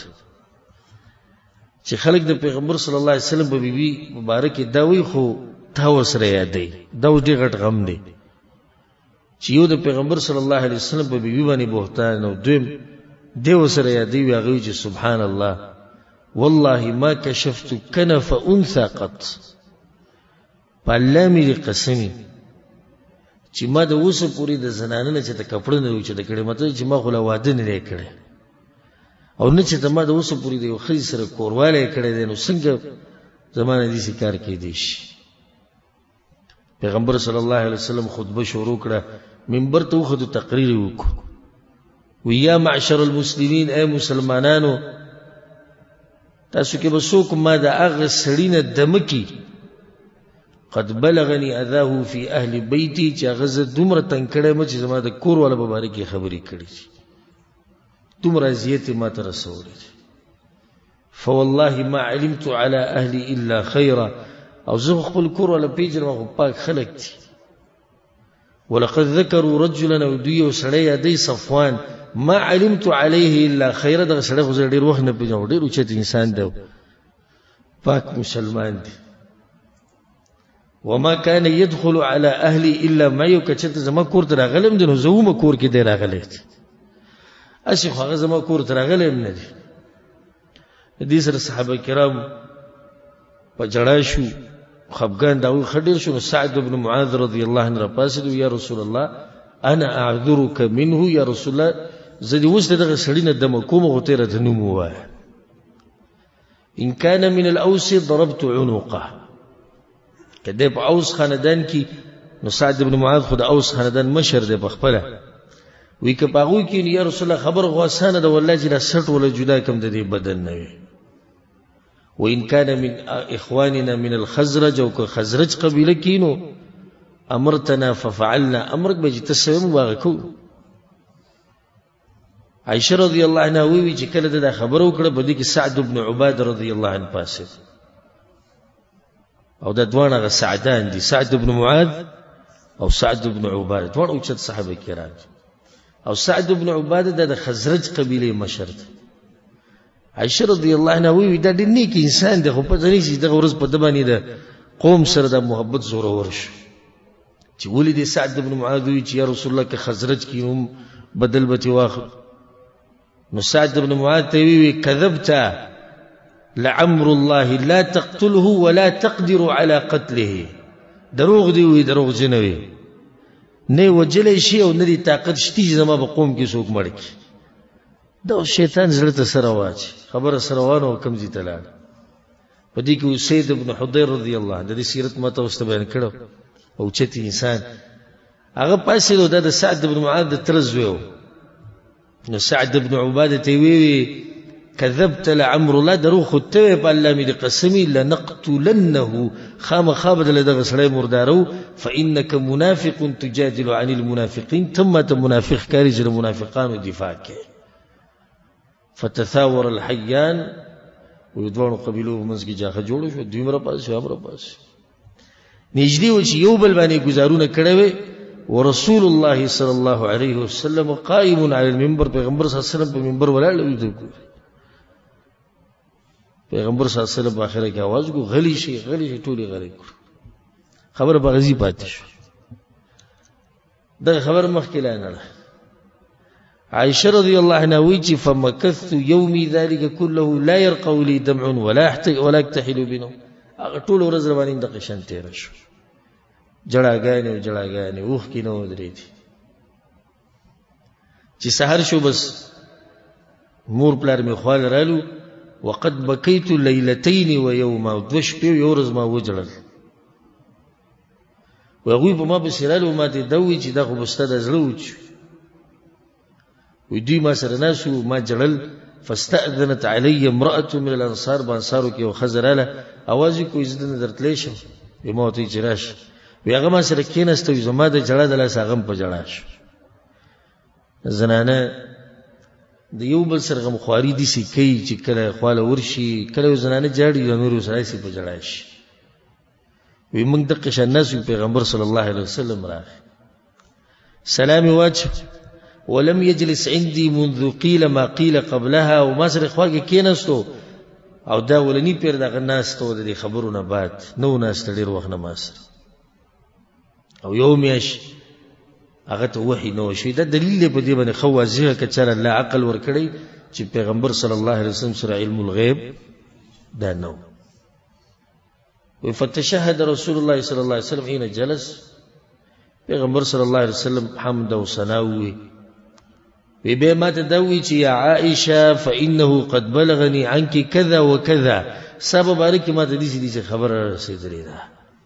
[SPEAKER 1] چې خلک د پیغمبر صلی الله علیه وسلم په بیبي مبارک دا وی خو تا وسره یادې دا ډېر غټ غم دی چې یو د پیغمبر صلی الله علیه وسلم په بیبي باندې بهتان او دویم دیو سره یادې وی هغه چې سبحان الله والله ما كشفت كنف انثى قط بالله مې قسمی چې ما د اوسه پوری د زنانه نه چې د کپړو نه وچ د کړي مته چې ما خو لا واده نه کړي او نه چې ما د اوسه پوری د خې سره کورواله کړي نو څنګه زمانه دې کار کې دي شي پیغمبر صلی الله علیه وسلم خطبه شروع کړه منبر ته خو تقریر وکړ ویا معشر المسلمین اے مسلمانانو تاسو کې بسوک ما د اغه سړینه دمکی قد بلغني اذاه في اهل بيتي چې غزه دومره تنکړې مې چې زما د کور ولا مبارکي خبرې کړې دومره زیات ما تر رسولې فوالله ما علمت على اهلي الا خيرا او زه خپل کور ولا پیجن مخ پاک خلق دي ولقد ذكروا رجلا ودي وسړی دی صفوان ما علمت عليه الا خيرا دغه سړی خو ډیر وخت نه پیژنم ډیر اوچت انسان دی پاک مسلمان دی وما كان يدخل على اهلي الا ما يكچت زما کور تر غلم دي نو زوم کور کې دی راغلی اسی خو هغه زما کور تر غلم نه دي دې سره صحابه کرام په جړا شو خفغان دا خډیر شو سعد بن معاذ رضی الله عنه پاسد یا رسول الله انا اعذرك منه یا رسول الله زدي وسته دغه سړی نه دمه کوم غتیره دنو مو ان كان من الاوس ضربت عنقه کله په اوس خاندان کې نو سعد بن معاذ خود اوس خاندان مشر دی په خپل وی که پاغو کې یا رسول الله خبر غوسانه د والله جل سټ ولا جدا کم د دې بدن نه وي وان كان من اخواننا من الخزرج او که خزرج قبيله کینو امرتنا ففعلنا امرك بجتسم واغکو عائشه رضی الله عنها وی چې کله د خبر وکړه بده کې سعد بن عباده رضی الله عنه پاسه او د دوانه غ سعدان دي سعد بن معاذ او سعد بن عباده دوه اوچت صحابه کرام او سعد بن عباده د خزرج قبيله مشر عائشه رضی الله عنها وی دا د نیک انسان دی خو په ځنی چې د ورځ په دبانې د قوم سره د محبت زور ورش چې ولید سعد بن معاذ وی چې یا رسول الله که خزرج کی هم بدل بتی واخ نو سعد بن معاذ ته وی کذبت لعمر الله لا تقتله ولا تقدر على قتله دروغ دی وی دروغ جنوي نه وجلې شي او نه دي طاقت شتي زما په قوم کې څوک مړ کی دا شیطان زړه ته سره واچي خبره سره وانه او کم ځای ته لاړ. په دې کې اسید ابن حضیر رضی الله عنه د دې سیرت ما تاسو ته بیان کړو. او چتی انسان هغه پاسې دا د سعد بن معاذ د تر زوی و. نو سعد بن عباده ته وی كذبت لعمر الله درو خدته په الله مې د قسمی لنقتلنه خامخا بدل دغه سړی مردارو فانك منافق تجادل عن المنافقين ثم منافق کاری چې منافقانو دفاع کوي. فتثاور الحيان ويدوانو قبيلو منځ کې جاخه جوړ شو دوی مر پاس شو امر پاس نږدې و چې یو بل باندې گزارونه کړي وي. ورسول الله صلى الله عليه وسلم قائم على المنبر پیغمبر صلی الله علیه وسلم په منبر ولاړ دی. پیغمبر صلی الله علیه وسلم اخره کې आवाज کو غلی شي غلی شي ټولي غلی کړ. خبر بغزي پاتې شو. دا خبر مخکې لاندې عائشة رضي الله عنها ويجي فمكثت يومي ذلك كله لا يرقى لي دمع ولا ولا اكتحل بنوم. طول ورځ باندې د قشن تیر شو جړاګانې او جړاګانې اوخ کې نو درې دي چې سحر شو بس مور پلار می خپل رالو وقد بكيت ليلتين ويوما دوش په یو ورځ ما وجړل وغوی په ما بسرالو ما دې دوی چې دغه بستد زلوچ ودي ما سره ناسو ما جړل. فاستأذنت علي امرأة من الأنصار بانصارو کې وخزراله اوازي کو عزت نظر تلې شم به موتي جراش وی هغه ما سره کېناستو زما د جړه د لاس هغه په جړا شو. زنانه د یو بل سره غم خواري دي سي کوي چې کله خواله ورشي کله زنانه جاړي د نور سره سي په جړا شي. وی موږ د قشن ناس پیغمبر صلی الله علیه وسلم راغ سلام واجب ولم يجلس عندي منذ قيل ما قيل قبلها وما سره خواږه کېناستو او دا ولني پیر دغه ناس ته د خبرونه بعد نو ناس ډیر وخت نه ماسر او یوم یش هغه ته وحی نو شي. دا دلیل په دې باندې خوازیه کچره الله عقل ور کړی چې پیغمبر صلی الله علیه وسلم سره علم الغیب دا نو. وفتشهد رسول الله صلی الله علیه وسلم حين جلس پیغمبر صلی الله علیه وسلم حمد او ثنا وی وی به ماته دوی چې یا عائشه فانه قد بلغني عنك كذا وكذا سبب باندې ماته دې دې خبر رسیدلې ده.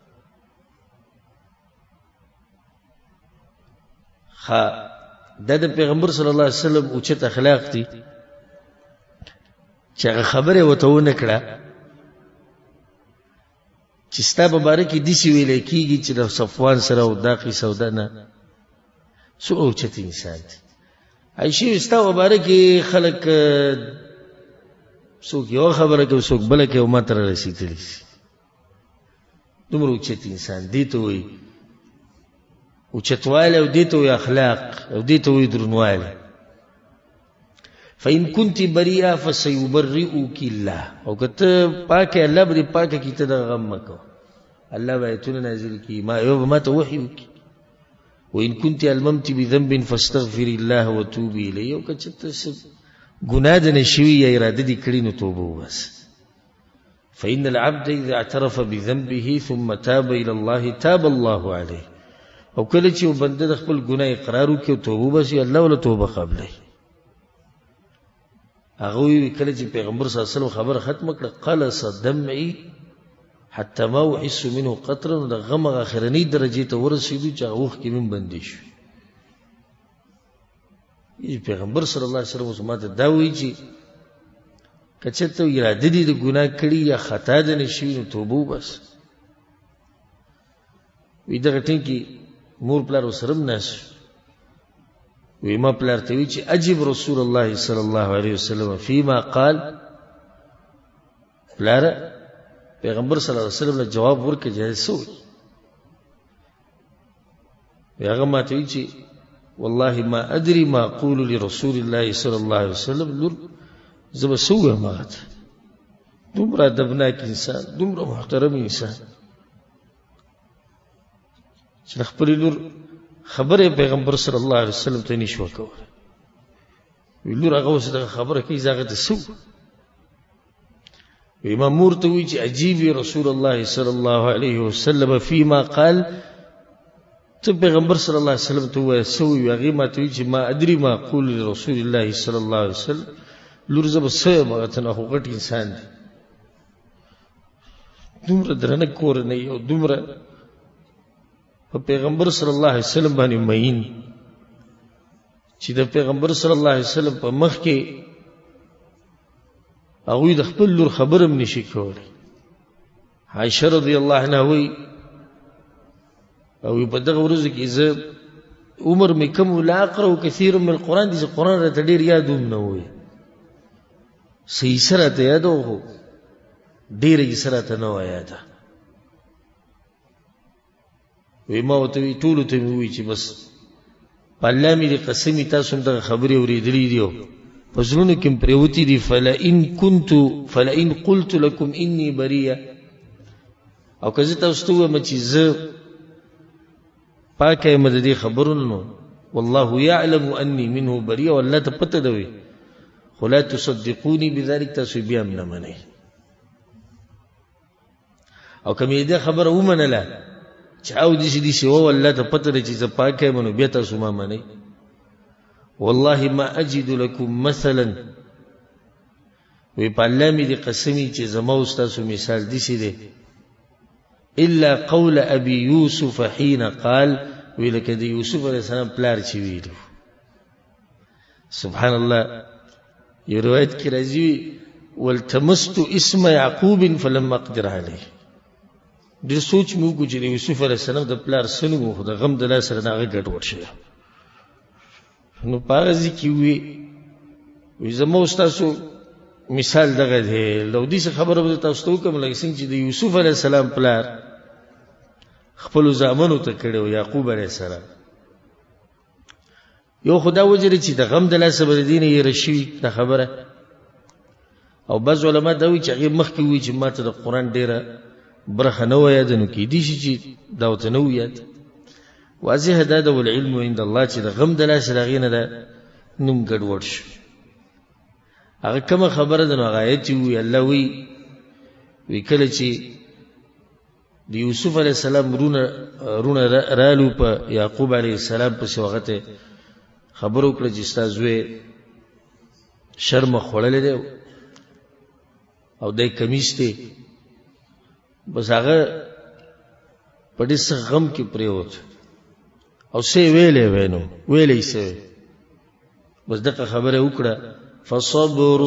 [SPEAKER 1] ها د پیغمبر صلی الله علیه وسلم او چت اخلاق دي چې خبره وته ونه کړه چې ستا مبارک دي سی ویل کیږي چې د صفوان سره او داقي سودا نه سو او چت انسان دي. عائشہ ستا مبارک خلق څوک یو خبره کوي څوک بل کوي او ماتره رسیدلی دومره چت انسان دي ته وي او چتواله او دي ته وي اخلاق او دي ته وي درنواله. فإن كنت بريئة فسيبرئك الله او کته پاکه الله به پاکه کیته د غم مکو الله به ایتونه نازل کی ما یو ما ته وحی کی. وإن كنت الممت بذنب فاستغفر الله وتوبي إليه او کته ګناه د نشوي یا اراده دي کړی نو توبه بس. فإن العبد إذا اعترف بذنبه ثم تاب إلى الله تاب الله عليه. او کله چې بنده د خپل ګناه اقرار وکړي او توبه وکړي الله ول توبه قبلې. هغه کله چې پیغمبر صلی الله علیه وسلم خبر ختم کړه قلص دمعي حتى ما احس منه قطرا د غم اخرنی درجه ته ورسېدو چې اوخ کې من بندي شو. پیغمبر صلی الله علیه وسلم ماته دا وی چې کچته اراده دي د ګناه کړي یا خطا ده نشي نو توبه بس. وی دغه ټینګي مور پلار سرم ناس وی ما پلار ته وی چې عجب رسول الله صلی الله علیه وسلم فيما قال. پلار پیغمبر صلی الله علیه وسلم له جواب ورکړي چې سو هغه ما ته وی چې والله ما ادري ما اقول لرسول الله صلى الله عليه وسلم لور زب سوه مات دومره دبناک انسان دومره محترم انسان چې خپل لور خبره پیغمبر صلی الله علیه وسلم ته نشو کوله. لور هغه وسه خبره کوي زغه د سو امام مورته وی چې عجیب رسول الله صلی الله علیه وسلم فيما قال ته پیغمبر صلی الله علیه وسلم ته وایي سوي هغه ما ته چې ما ادري ما اقول لرسول الله صلی الله علیه وسلم لور زب سه مغه نه هو غټ انسان دی دومره درنه کور نه یو دومره په پیغمبر صلی الله علیه وسلم باندې مین چې د پیغمبر صلی الله علیه وسلم په مخ کې هغه د خپل لور خبرم نشي کولی عائشہ رضی الله عنها وی او په دغه ورځ کې زه عمر مې کم ولا اقرا كثير من القران دي قران راته ډیر یادوم نه وي صحیح سره ته یادو هو ډیر یې سره ته نه یاده وی ما وته ټول ته وی چې بس الله مې قسمی تاسو هم دغه خبرې اورېدلې دي پزړونو کې پریوتی دي فلا ان كنت فلا ان قلت لكم اني بريئه او که زه تاسو ته وایم چې زه پاکه مددي خبرونو والله يعلم اني منه بريئه والله ته پته دوي خو لا تصدقوني بذلك تاسو بیا نه منئ او کومې دې خبره ومنله چې او دې دې شی او والله ته پته ده چې زه پاکه منو بیا تاسو ما منئ والله ما اجد لكم مثلا وی په الله مې دې قسمی چې زما او تاسو مثال دي شي دي الا قول ابي يوسف حين قال ولك دي يوسف عليه السلام پلار چی ویلو سبحان الله یو روایت کې راځي والتمست اسم يعقوب فلم اقدر عليه ډېر سوچ مو کو چې یوسف عليه السلام د پلار سنو مو د غم د لاس سره هغه ګډ وډ شي نو پارځي کی وی وی زمو تاسو مثال دغه دی لو دې خبره به تاسو ته کوم لکه څنګه چې د یوسف علی السلام پلار خپل زامنو ته کړو یعقوب علی السلام یو خدا وجری چې د غم د لاس بر دین یې رشي دا خبره او بعض علما دا وی چې هغه مخکې وی چې ماته د قران ډیره برخه نه وای د نو کې دي چې دا وته نو یاد واضح ده د العلم عند الله چې د غم د لاس راغینه ده نوم ګډوډ شي هغه کوم خبره ده نو هغه چې وی الله وی وی کله چې د یوسف علی السلام رونه رونه رالو په یعقوب علی السلام په وخت خبرو کړ چې استازوی شرم خړلې ده او د کمیس ته بس هغه په دې غم کې پریوت او سی ویلې وینو ویلې سی بس دغه خبره وکړه فصبر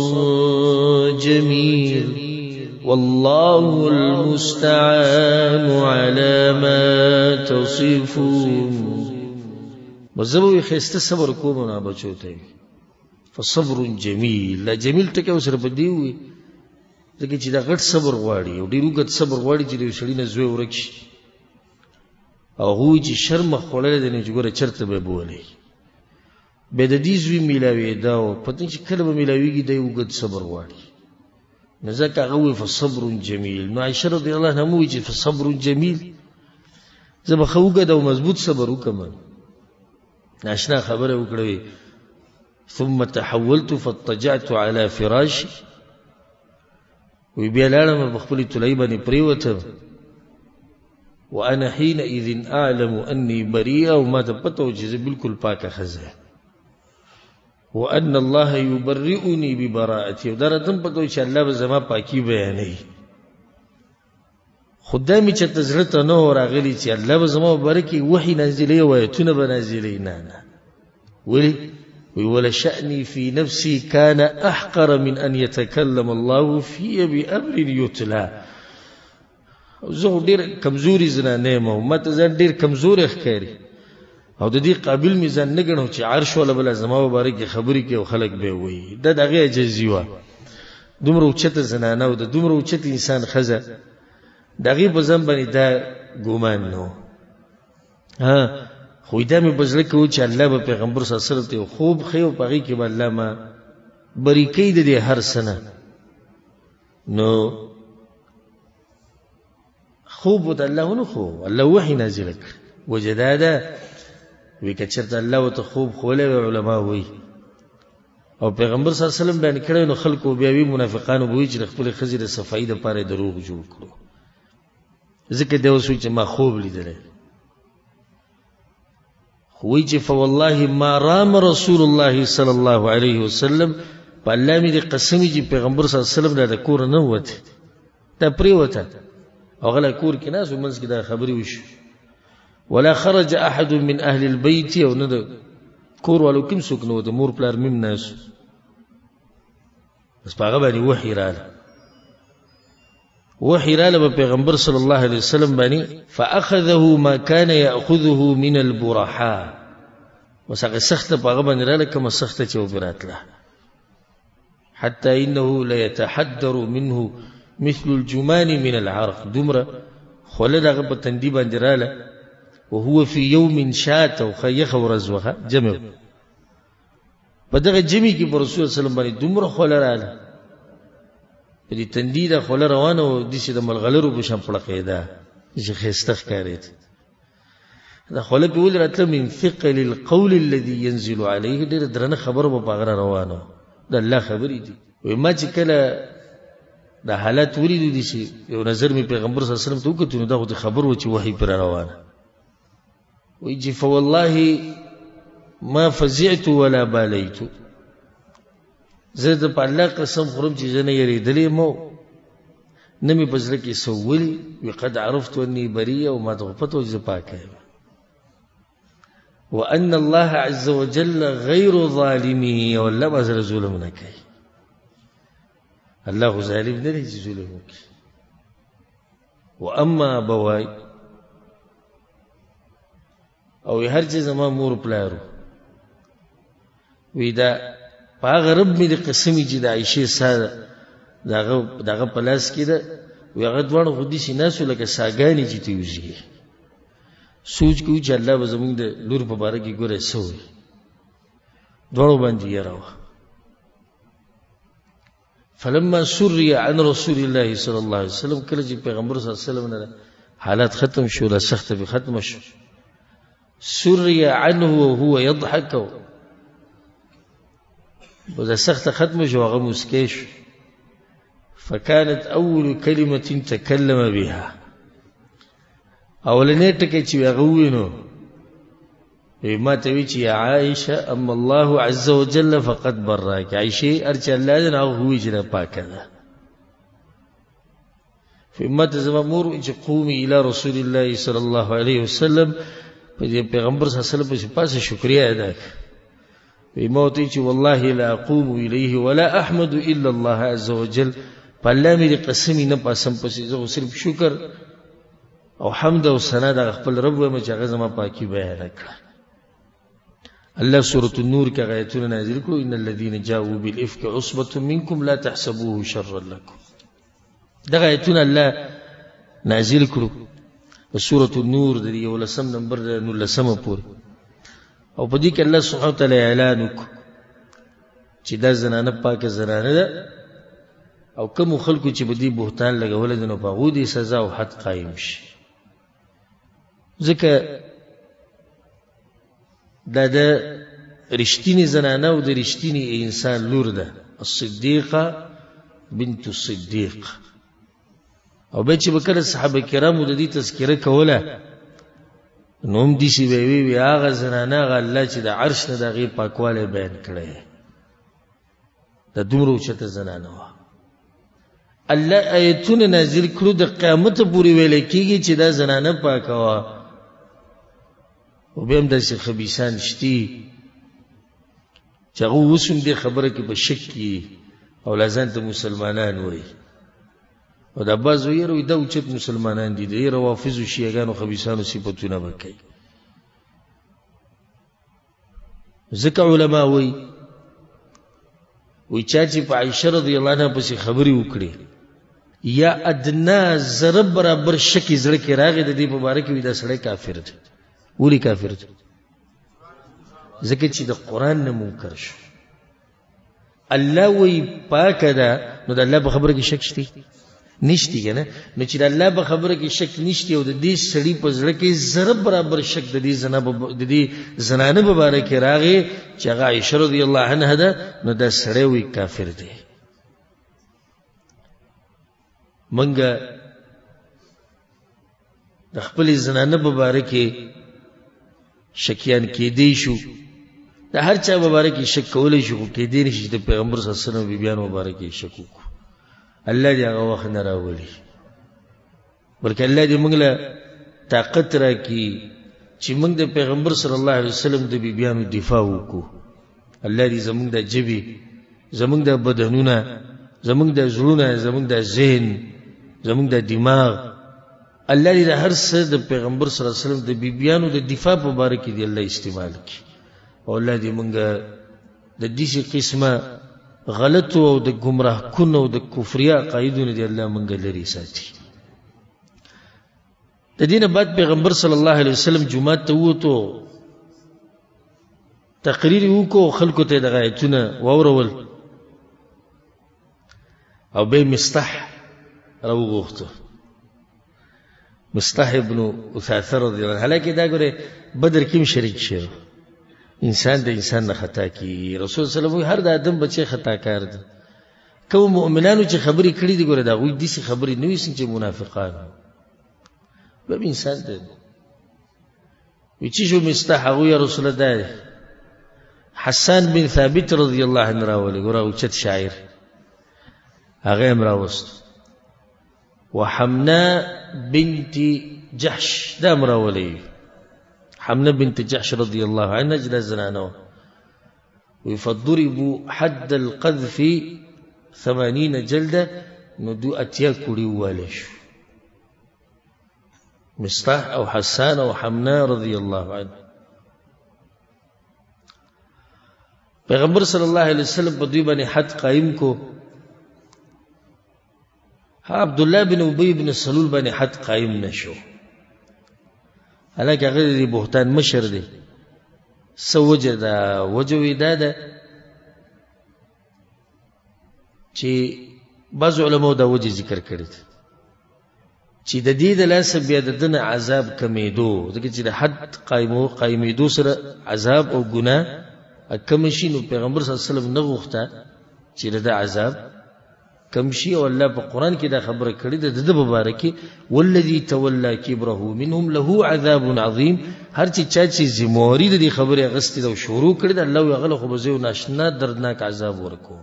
[SPEAKER 1] جميل والله المستعان على ما تصفون وزبوی خسته صبر کوم نه بچو ته فصبر جميل لا جميل ټکه وسره بدیوي ځکه چې دا غټ صبر غواړي او ډیرو غټ صبر غواړي چې د شړینه زوی ورکشي او هو چې شرم خړل دي نه جوړه چرته به بولي به د دې زوی میلاوي دا او پته چې کله به میلاويږي د یو غټ صبر غواړي نه ځکه هغه فصبر جميل نو عائشہ رضی الله عنها مو چې فصبر جميل زما خوګه د مضبوط صبر وکم ناشنا خبره وکړې ثم تحولت فاضطجعت على فراشي وی بیا لاړم په خپل تلای باندې پریوته وانا حينئذ اعلم اني بريئه وما تبتو چې بالکل پاکه خزه وان الله يبرئني ببراءتي ودرتم پتو چې الله به زما پاکي بیانوي خدای می چې تزرت نو راغلی چې الله به زما برکي وحي نازلې وای تونه بنازلې نه نه ولي ولا شأني في نفسي كان أحقر من أن يتكلم الله في بأمر يتلى زه ډیر کمزوري زنانه مو مته ځان ډیر کمزوري ښکاري او د دې قابل میزان نه غنو چې عرش ولا بل زما مبارک خبري کې خلک به وي د دغه جزي وا دومره اوچته زنانه او د دومره اوچته انسان خزه دغه په ځم باندې دا ګومان نو ها خو دا مې بزله کو چې الله به پیغمبر صلی الله علیه وسلم ته خوب خيو پغی کې الله ما بریکې د دې هر سنه نو خوب ود الله نو خو الله وحي نازل کړ وجدادا وکچرته الله وت خوب خوله علماء وي او پیغمبر صلی الله علیه وسلم باندې کړه نو خلکو بیا وی منافقانو وی چې خپل خزر صفای د پاره دروغ جوړ کړو ځکه دا وسو چې ما خوب لیدل وی چې فوالله ما رام رسول الله صلی الله علیه وسلم په الله مې د قسمی چې پیغمبر صلی الله علیه وسلم د کور نه وته دا پریوته او غلا کور کې ناس ومنځ کې دا خبري وشو ولا خرج احد من اهل البيت او نه د کور والو کوم څوک نو د مور پلار مم ناس بس هغه باندې وحی رااله وحی رااله په پیغمبر صلی الله علیه وسلم باندې فاخذه ما كان ياخذه من البرحاء وسغه سخت په هغه باندې رااله کوم سخت چې وبراتله حتى انه لا يتحدر منه مثل الجمان من العرق دمره خلد هغه په تندی باندې رااله وهو في يوم شات وخيخ ورزوها جمع بدغه جمی کې رسول الله صلی الله علیه وسلم باندې دومره خول رااله په دې تندیده خول روانه او د شه د ملغلرو په شان پړقیدا چې خستخ کاریت دا خول په ول راتله من ثقل القول الذي ينزل عليه ډېر درنه خبره په باغره روانه د الله خبرې دي وای ما چې کله دا حالت ولید دي چې یو نظر می پیغمبر صلی الله علیه وسلم ته وکړو دا خو خبر و چې وحی پر روانه ويجي فوالله ما فزعت ولا باليت زید په الله قسم خورم چې جن یریدلې مو نمی بزره کې سوولي وقد عرفت اني بريء وما تغفت وجه پاکه وان الله عز وجل غير ظالمي ولا بزر ظلم نه کوي الله ظالم نه دی چې ظلم کوي واما بوای او هر چې زما مور پلارو وی دا پاغه رب می د قسمی چې د عائشه ساده داغه داغه پلاس کې ده وی هغه دوه خودي سیناسو لکه ساګانی چې تیوږي سوچ کوي چې الله به زموږ د لور په باره کې ګوره سوې دوه باندې یې راو فلما سري عن رسول الله صلی الله علیه وسلم کله چې پیغمبر صلی الله علیه وسلم نه حالات ختم شو لا سخت به ختم شو سري عنه وهو يضحك وذا سخت ختم شو هغه مسکیش فكانت اول كلمه تكلم بها اولنې ټکي چې هغه وینو ما ته وی چې عائشه ام الله عز وجل فقد براك عائشه ارچ الله نه هو چې پاکه ده فما تزمور چې قومي الى رسول الله صلى الله عليه وسلم پیغمبر صلی الله علیه وسلم په پاسه شکریا ادا وی موت چې والله لا اقوم الیه ولا احمد الا الله عز وجل الله مې قسمی نه پاسم پسې زه صرف شکر او حمد او ثنا د خپل رب و چې هغه زما پاکي بیان کړ الله سورة النور کې آیتونه نازل کړو ان الذين جاءوا بالافك عصبه منكم لا تحسبوه شرا لكم دغه آیتونه الله نازل کړو په سورة النور د یو لسم نمبر نو لسمه پورې او په دې کې الله سبحانه وتعالى اعلان وکړ چې دا زنانه پاکه زنانه ده او کوم خلکو چې بدی بهتان لګول دي نو په غودي سزا او حد قائم شي ځکه دا د رښتینی زنانه او د رښتینی انسان لور ده الصدیقه بنت الصدیق او به چې وکړه صحابه کرامو د دې تذکره کوله نوم دي شي وی وی هغه زنانه غ الله چې د عرش نه دغه پاکواله بیان کړي د دومره چته زنانه وا الله آیتونه نازل کړو د قیامت پورې ویل کېږي چې دا زنانه پاکوا او به هم د څه خبيسان شتي چې هغه وسوم دې خبره کې په شک کې او لازم ته مسلمانان وای او دا بازو یې روي دا اوچت مسلمانان دي د روافض او شیعاګانو خبيسانو صفاتونه وکړي ځکه علما وای وی چا چې په عائشه رضی الله عنها پسې خبري وکړي یا ادنا ضرب برابر شکی زړه کې راغی د دې مبارک وی دا سړی کافر دی ولی کافر دی ځکه چې د قران نه منکر شو الله وی پاک ده نو د الله په خبره کې شک شته نشتی کنه نو چې الله په خبره کې شک نشتی او د دې سړی په زړه کې ضرب برابر شک د دې زنانه د دې زنانه مبارک راغی چې هغه عائشه رضی الله عنها ده نو دا سړی وی کافر دی منګه د خپل زنانه مبارکه شکیان کېدی شو د هر چا مبارک شک کولی شو کې دې نشي د پیغمبر صلی الله علیه وسلم بیبیان مبارک شک وکړو الله دې هغه وخت نه راولي بلکې الله دې موږ له طاقت راکړي چې موږ د پیغمبر صلی الله علیه وسلم د بیبیانو دفاع وکړو الله دې زموږ د جبې زموږ د بدنونه زموږ د زړونه زموږ د ذهن زموږ د دماغ الله دې هر څه د پیغمبر صلی الله علیه وسلم د بیبیانو د دفاع په باره کې دې الله استعمال کړي او الله دې موږ د دې قسمه غلط او د گمراه کن او د کفریا عقایدونو دې الله موږ لري ساتي د دینه بعد پیغمبر صلی الله علیه وسلم جمعه ته وته تقریر وکړو خلکو ته د غایتونه واورول او به مستح راوغوخته مستح ابن اثاثه رضی الله عنه هلکه دا ګوره بدر کې شریک شو انسان د انسان نه خطا کی رسول صلی الله علیه وسلم هر د ادم بچي خطا کار دي کوم مؤمنانو چې خبرې کړې دي ګوره دا وې دي چې خبرې نه وي چې منافقان به انسان دی وی چې شو مستح او یا رسول الله حسان بن ثابت رضی الله عنه راولي ګوره او چت شاعر هغه امراوست وحمنا بنت جحش دا امراولي حمنا بنت جحش رضي الله عنها جل زنانه ويفضربوا حد القذف ثمانين جلدة ندو أتيا كوري والش مصطح أو حسان أو حمنا رضي الله عنه پیغمبر صلی الله علیه وسلم په دوی باندې حد قائم کو عبد الله بن ابي بن سلول باندې حد قائم نشو هلاکه هغه د بهتان مشر دی سوجه دا وجوی دا ده چې بعض علماء دا وجه ذکر کړی چې د دې د لاس بیا د دنه عذاب کمیدو ځکه چې د حد قائمو قائمیدو سره عذاب او ګناه کم شي نو پیغمبر صلی الله علیه وسلم نه غوښته چې د عذاب کم شي او الله په قران کې دا خبره کړې ده د مبارکي والذي تولى كبره منهم له عذاب عظيم هر چې چا چې زموري د خبره غستې او شروع کړې ده الله یغله خو بزو ناشنا دردناک عذاب ورکوه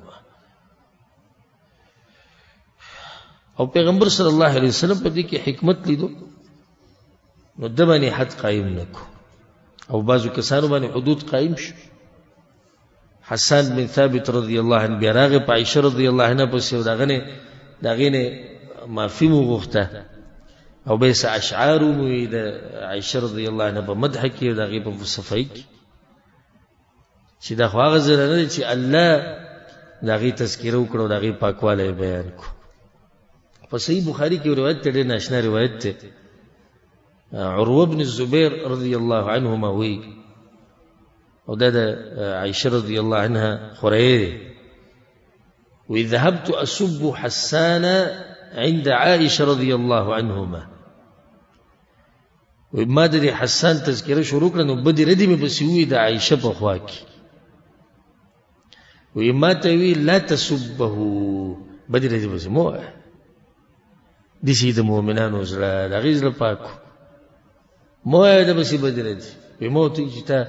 [SPEAKER 1] او پیغمبر صلی الله علیه وسلم په دې کې حکمت لیدو نو د باندې حد قائم نکو او بعضو کسانو باندې حدود قائم شو حسان بن ثابت رضی الله عنه بیراغه په عائشه رضی الله عنها په سیو داغه نه داغه نه معافی مو غوښته او به س اشعار مو د عائشه رضی الله عنها په مدح کې داغه په صفای چې دا خو هغه زره نه چې الله داغه تذکره وکړو داغه پاکواله بیان کو په صحیح بخاری کې روایت ته ډېر ناشنا روایت ته عروه بن الزبير رضی الله عنهما وی او دا عائشه رضی الله عنها خوريه وذهبت اسب حسان عند عائشه رضی الله عنهما وما د حسان تذکره شروع کړه نو بدی ردی مې بسوي د عائشه په خوا کې وما توي لا تسبه بدی ردی بس مو دي سي د مؤمنانو زړه د غیزل پاکو مو دا بس بدی ردی به مو ته چې تا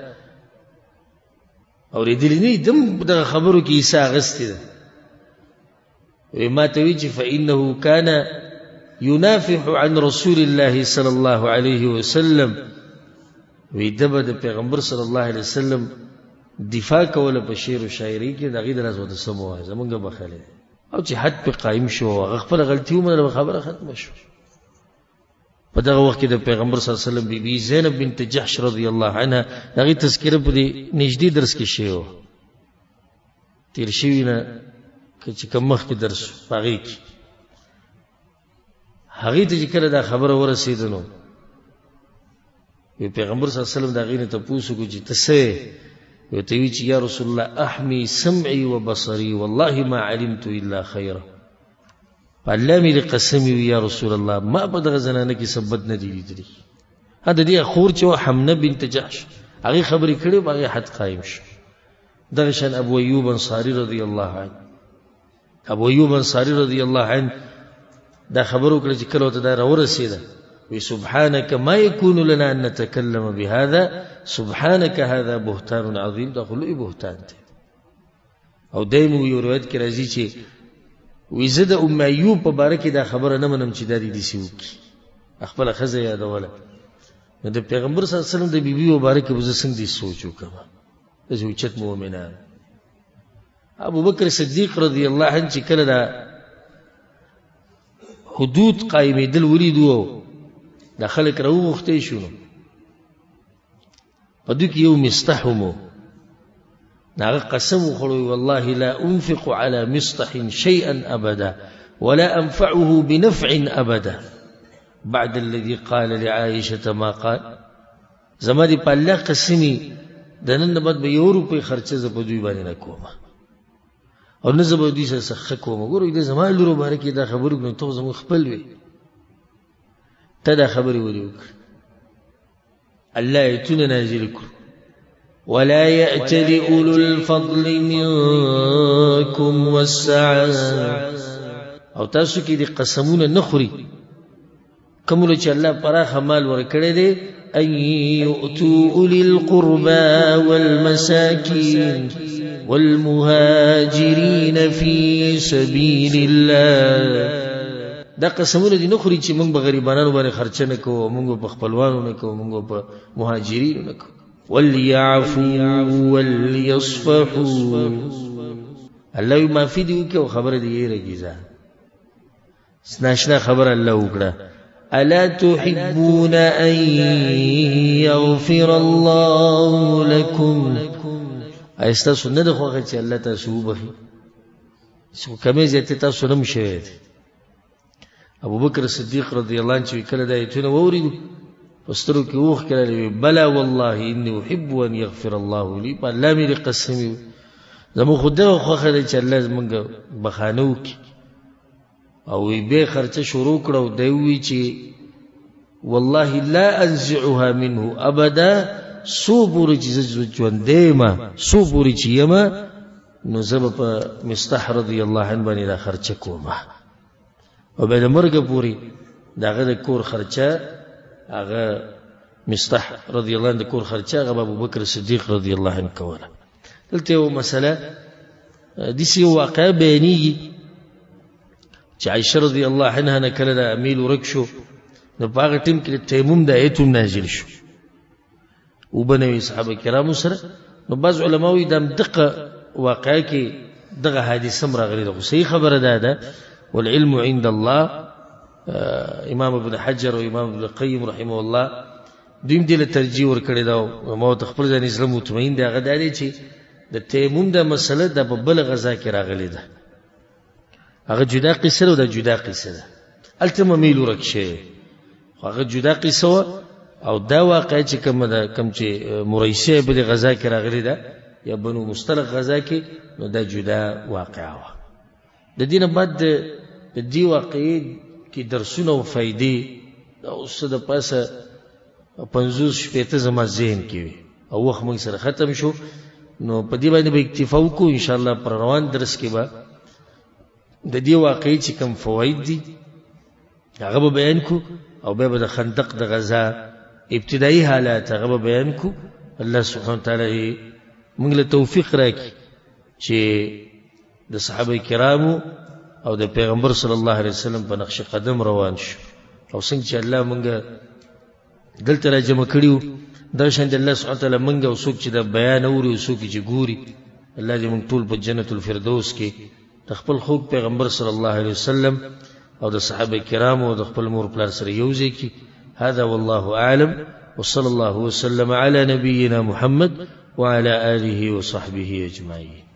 [SPEAKER 1] او ردلی نه دم د خبرو کې عیسی غستې ده وما توي چې فانه كان ينافح عن رسول الله صلى الله عليه وسلم ويدبه د پیغمبر صلی الله علیه وسلم دفاع کوله په شعر او شاعري کې دغه د راز وته سمو زمونږ بخاله او چې حد په قائم شو هغه خپل غلطي ومنله خبره ختمه شو په دغه وخت کې د پیغمبر صلی الله علیه وسلم بیبي زینب بنت جحش رضی الله عنها دغه تذکره په نږدې درس کې شیو تیر شوی نه چې کوم مخ کې درس پاږي هغه ته چې کله دا خبره ورسېدنو پیغمبر صلی الله علیه وسلم دا غینه ته پوښتنه کوي چې تسه یو ته وی چې یا رسول الله احمي سمعي وبصري والله ما علمت الا خيرا الله می قسم یا رسول الله ما په دغه زنانه کې سبد نه دی لیدلی هدا دی خور چې حمنه بنت جحش هغه خبرې کړې هغه حد قائم شو دغه شان ابو ایوب انصاری رضی الله عنه ابو ایوب انصاری رضی الله عنه دا خبرو کړ چې کله ته دا ورسېده سبحانك ما يكون لنا أن نتكلم بهذا سبحانك هذا بهتان عظيم. دا خلوی بهتان ته. او دایمو یو روایت کې راځي چې وی زه د ام ایوب په باره کې دا خبره نه منم چې دا دې داسې وکړي. خپله ښځه یادوله. نو د پیغمبر صلی الله علیه وسلم د بیبي په باره کې به زه څنګه دې سوچ وکړم. داسې اوچت مؤمنان. ابو بکر صدیق رضی الله عنه چې کله دا حدود قائمېدل ولیدو دا خلک راوغوښتی شو نو په دوی کې یو مصطح هم و. هغه قسم وخوړی والله لا انفق على مصطح شيئا ابدا ولا انفعه بنفع ابدا بعد الذي قال لعائشه ما قال. زما دې په الله قسمي د نن بعد به یو روپۍ خرچه زه په دوی باندې نه کوم او نه زه به دوی سره څه ښه کوم. ګورئ د زما لورو باره کې دا خبرې وکړو ته زموږ خپل وې ته دا خبرې ولې وکړې. الله ایتونه نازل کړو ولا يأتل أولو الفضل منكم والسعة. او تاسو کې دې قسمونه نه خوري کومله چې الله پراخه مال ورکړی دی أن يؤتوا أولي القربى والمساكين والمهاجرين في سبيل الله. دا قسمونه دي نه خوري چې موږ به غریبانو باندې خرچه نه کوو موږ په خپلوانو نه کوو موږ په مهاجرینو نه کوو. وليعفوا وليصفحوا. الله ما في دي وکي خبره دي رګیزه سناشنا خبر الله وکړه. الا تحبون ان يغفر الله لكم. ایستا سنت د خوغه چې الله تاسو وبخي سو کمه زیاته تاسو نم شوي. ابو بکر صدیق رضی الله عنه چې کله د ایتونه ووري واسترو کې وخ کړي بلا والله اني احب ان يغفر الله لي. په الله مې قسم زمو خدای خوخه چې الله زمونږ بخانو کی او به خرچه شروع کړو دی وی چې والله لا انزعها منه ابدا. سو پوری چې ژوندې ما سو پوری چې یما نو زب په مصطح رضی الله عنه باندې دا خرچه کومه او به د مرګ پوری داغه د کور خرچه هغه مصطح رضی الله عنه د کور خرچه هغه ابو بکر صدیق رضی الله عنه کوله. دلته یو مسله د سی واقع بیانیږي چې عائشه رضی الله عنها نه کله د امیل ورکشو نو په هغه ټیم کې تیمم د ایتون نازل شو وبنوي صحابه کرامو سره. نو بعض علماوی د دقه واقع کې دغه حادثه راغلي ده صحیح خبره ده ده والعلم عند الله. امام ابن حجر او امام ابن القيم رحمه الله دویم دې له ترجیح ورکړی دا او ما خپل ځان اسلام مطمئن دی هغه دی چې د تیمم د مسله د بل غزا کې راغلي ده هغه جدا قصه ده او د جدا قصه ده التم میل ورکشه هغه جدا قصه او دا واقع چې کوم ده کوم چې مریسه په غزا کې راغلي ده یا بنو مستلق غزا کې نو دا جدا واقعه و. د دینه بعد د دی واقعي کې درسونه او فائدې او څه د پاسه پنځوس شپېته زما ذهن کې وي او وخت موږ سره ختم شو نو په دې باندې به اکتفا وکړو ان شاء الله پر روان درس کې به د دې واقعي چې کوم فواید دي هغه به بیان کو او به د خندق د غزا ابتدایي حالات هغه به بیان کو. الله سبحانه وتعالى موږ له توفیق راکړي چې د صحابه کرامو او د پیغمبر صلی الله علیه وسلم په نقش قدم روان شو او څنګه چې الله مونږ دلته را جمع کړیو دا شان الله سبحانه وتعالى مونږ او څوک چې د بیان اوري او څوک چې ګوري الله دې مونږ ټول په جنت الفردوس کې د خپل خوږ پیغمبر صلی الله علیه وسلم او د صحابه کرامو او د خپل مور پلار سره یوځای کی. هذا والله اعلم وصلى الله وسلم على نبينا محمد وعلى آله وصحبه أجمعين.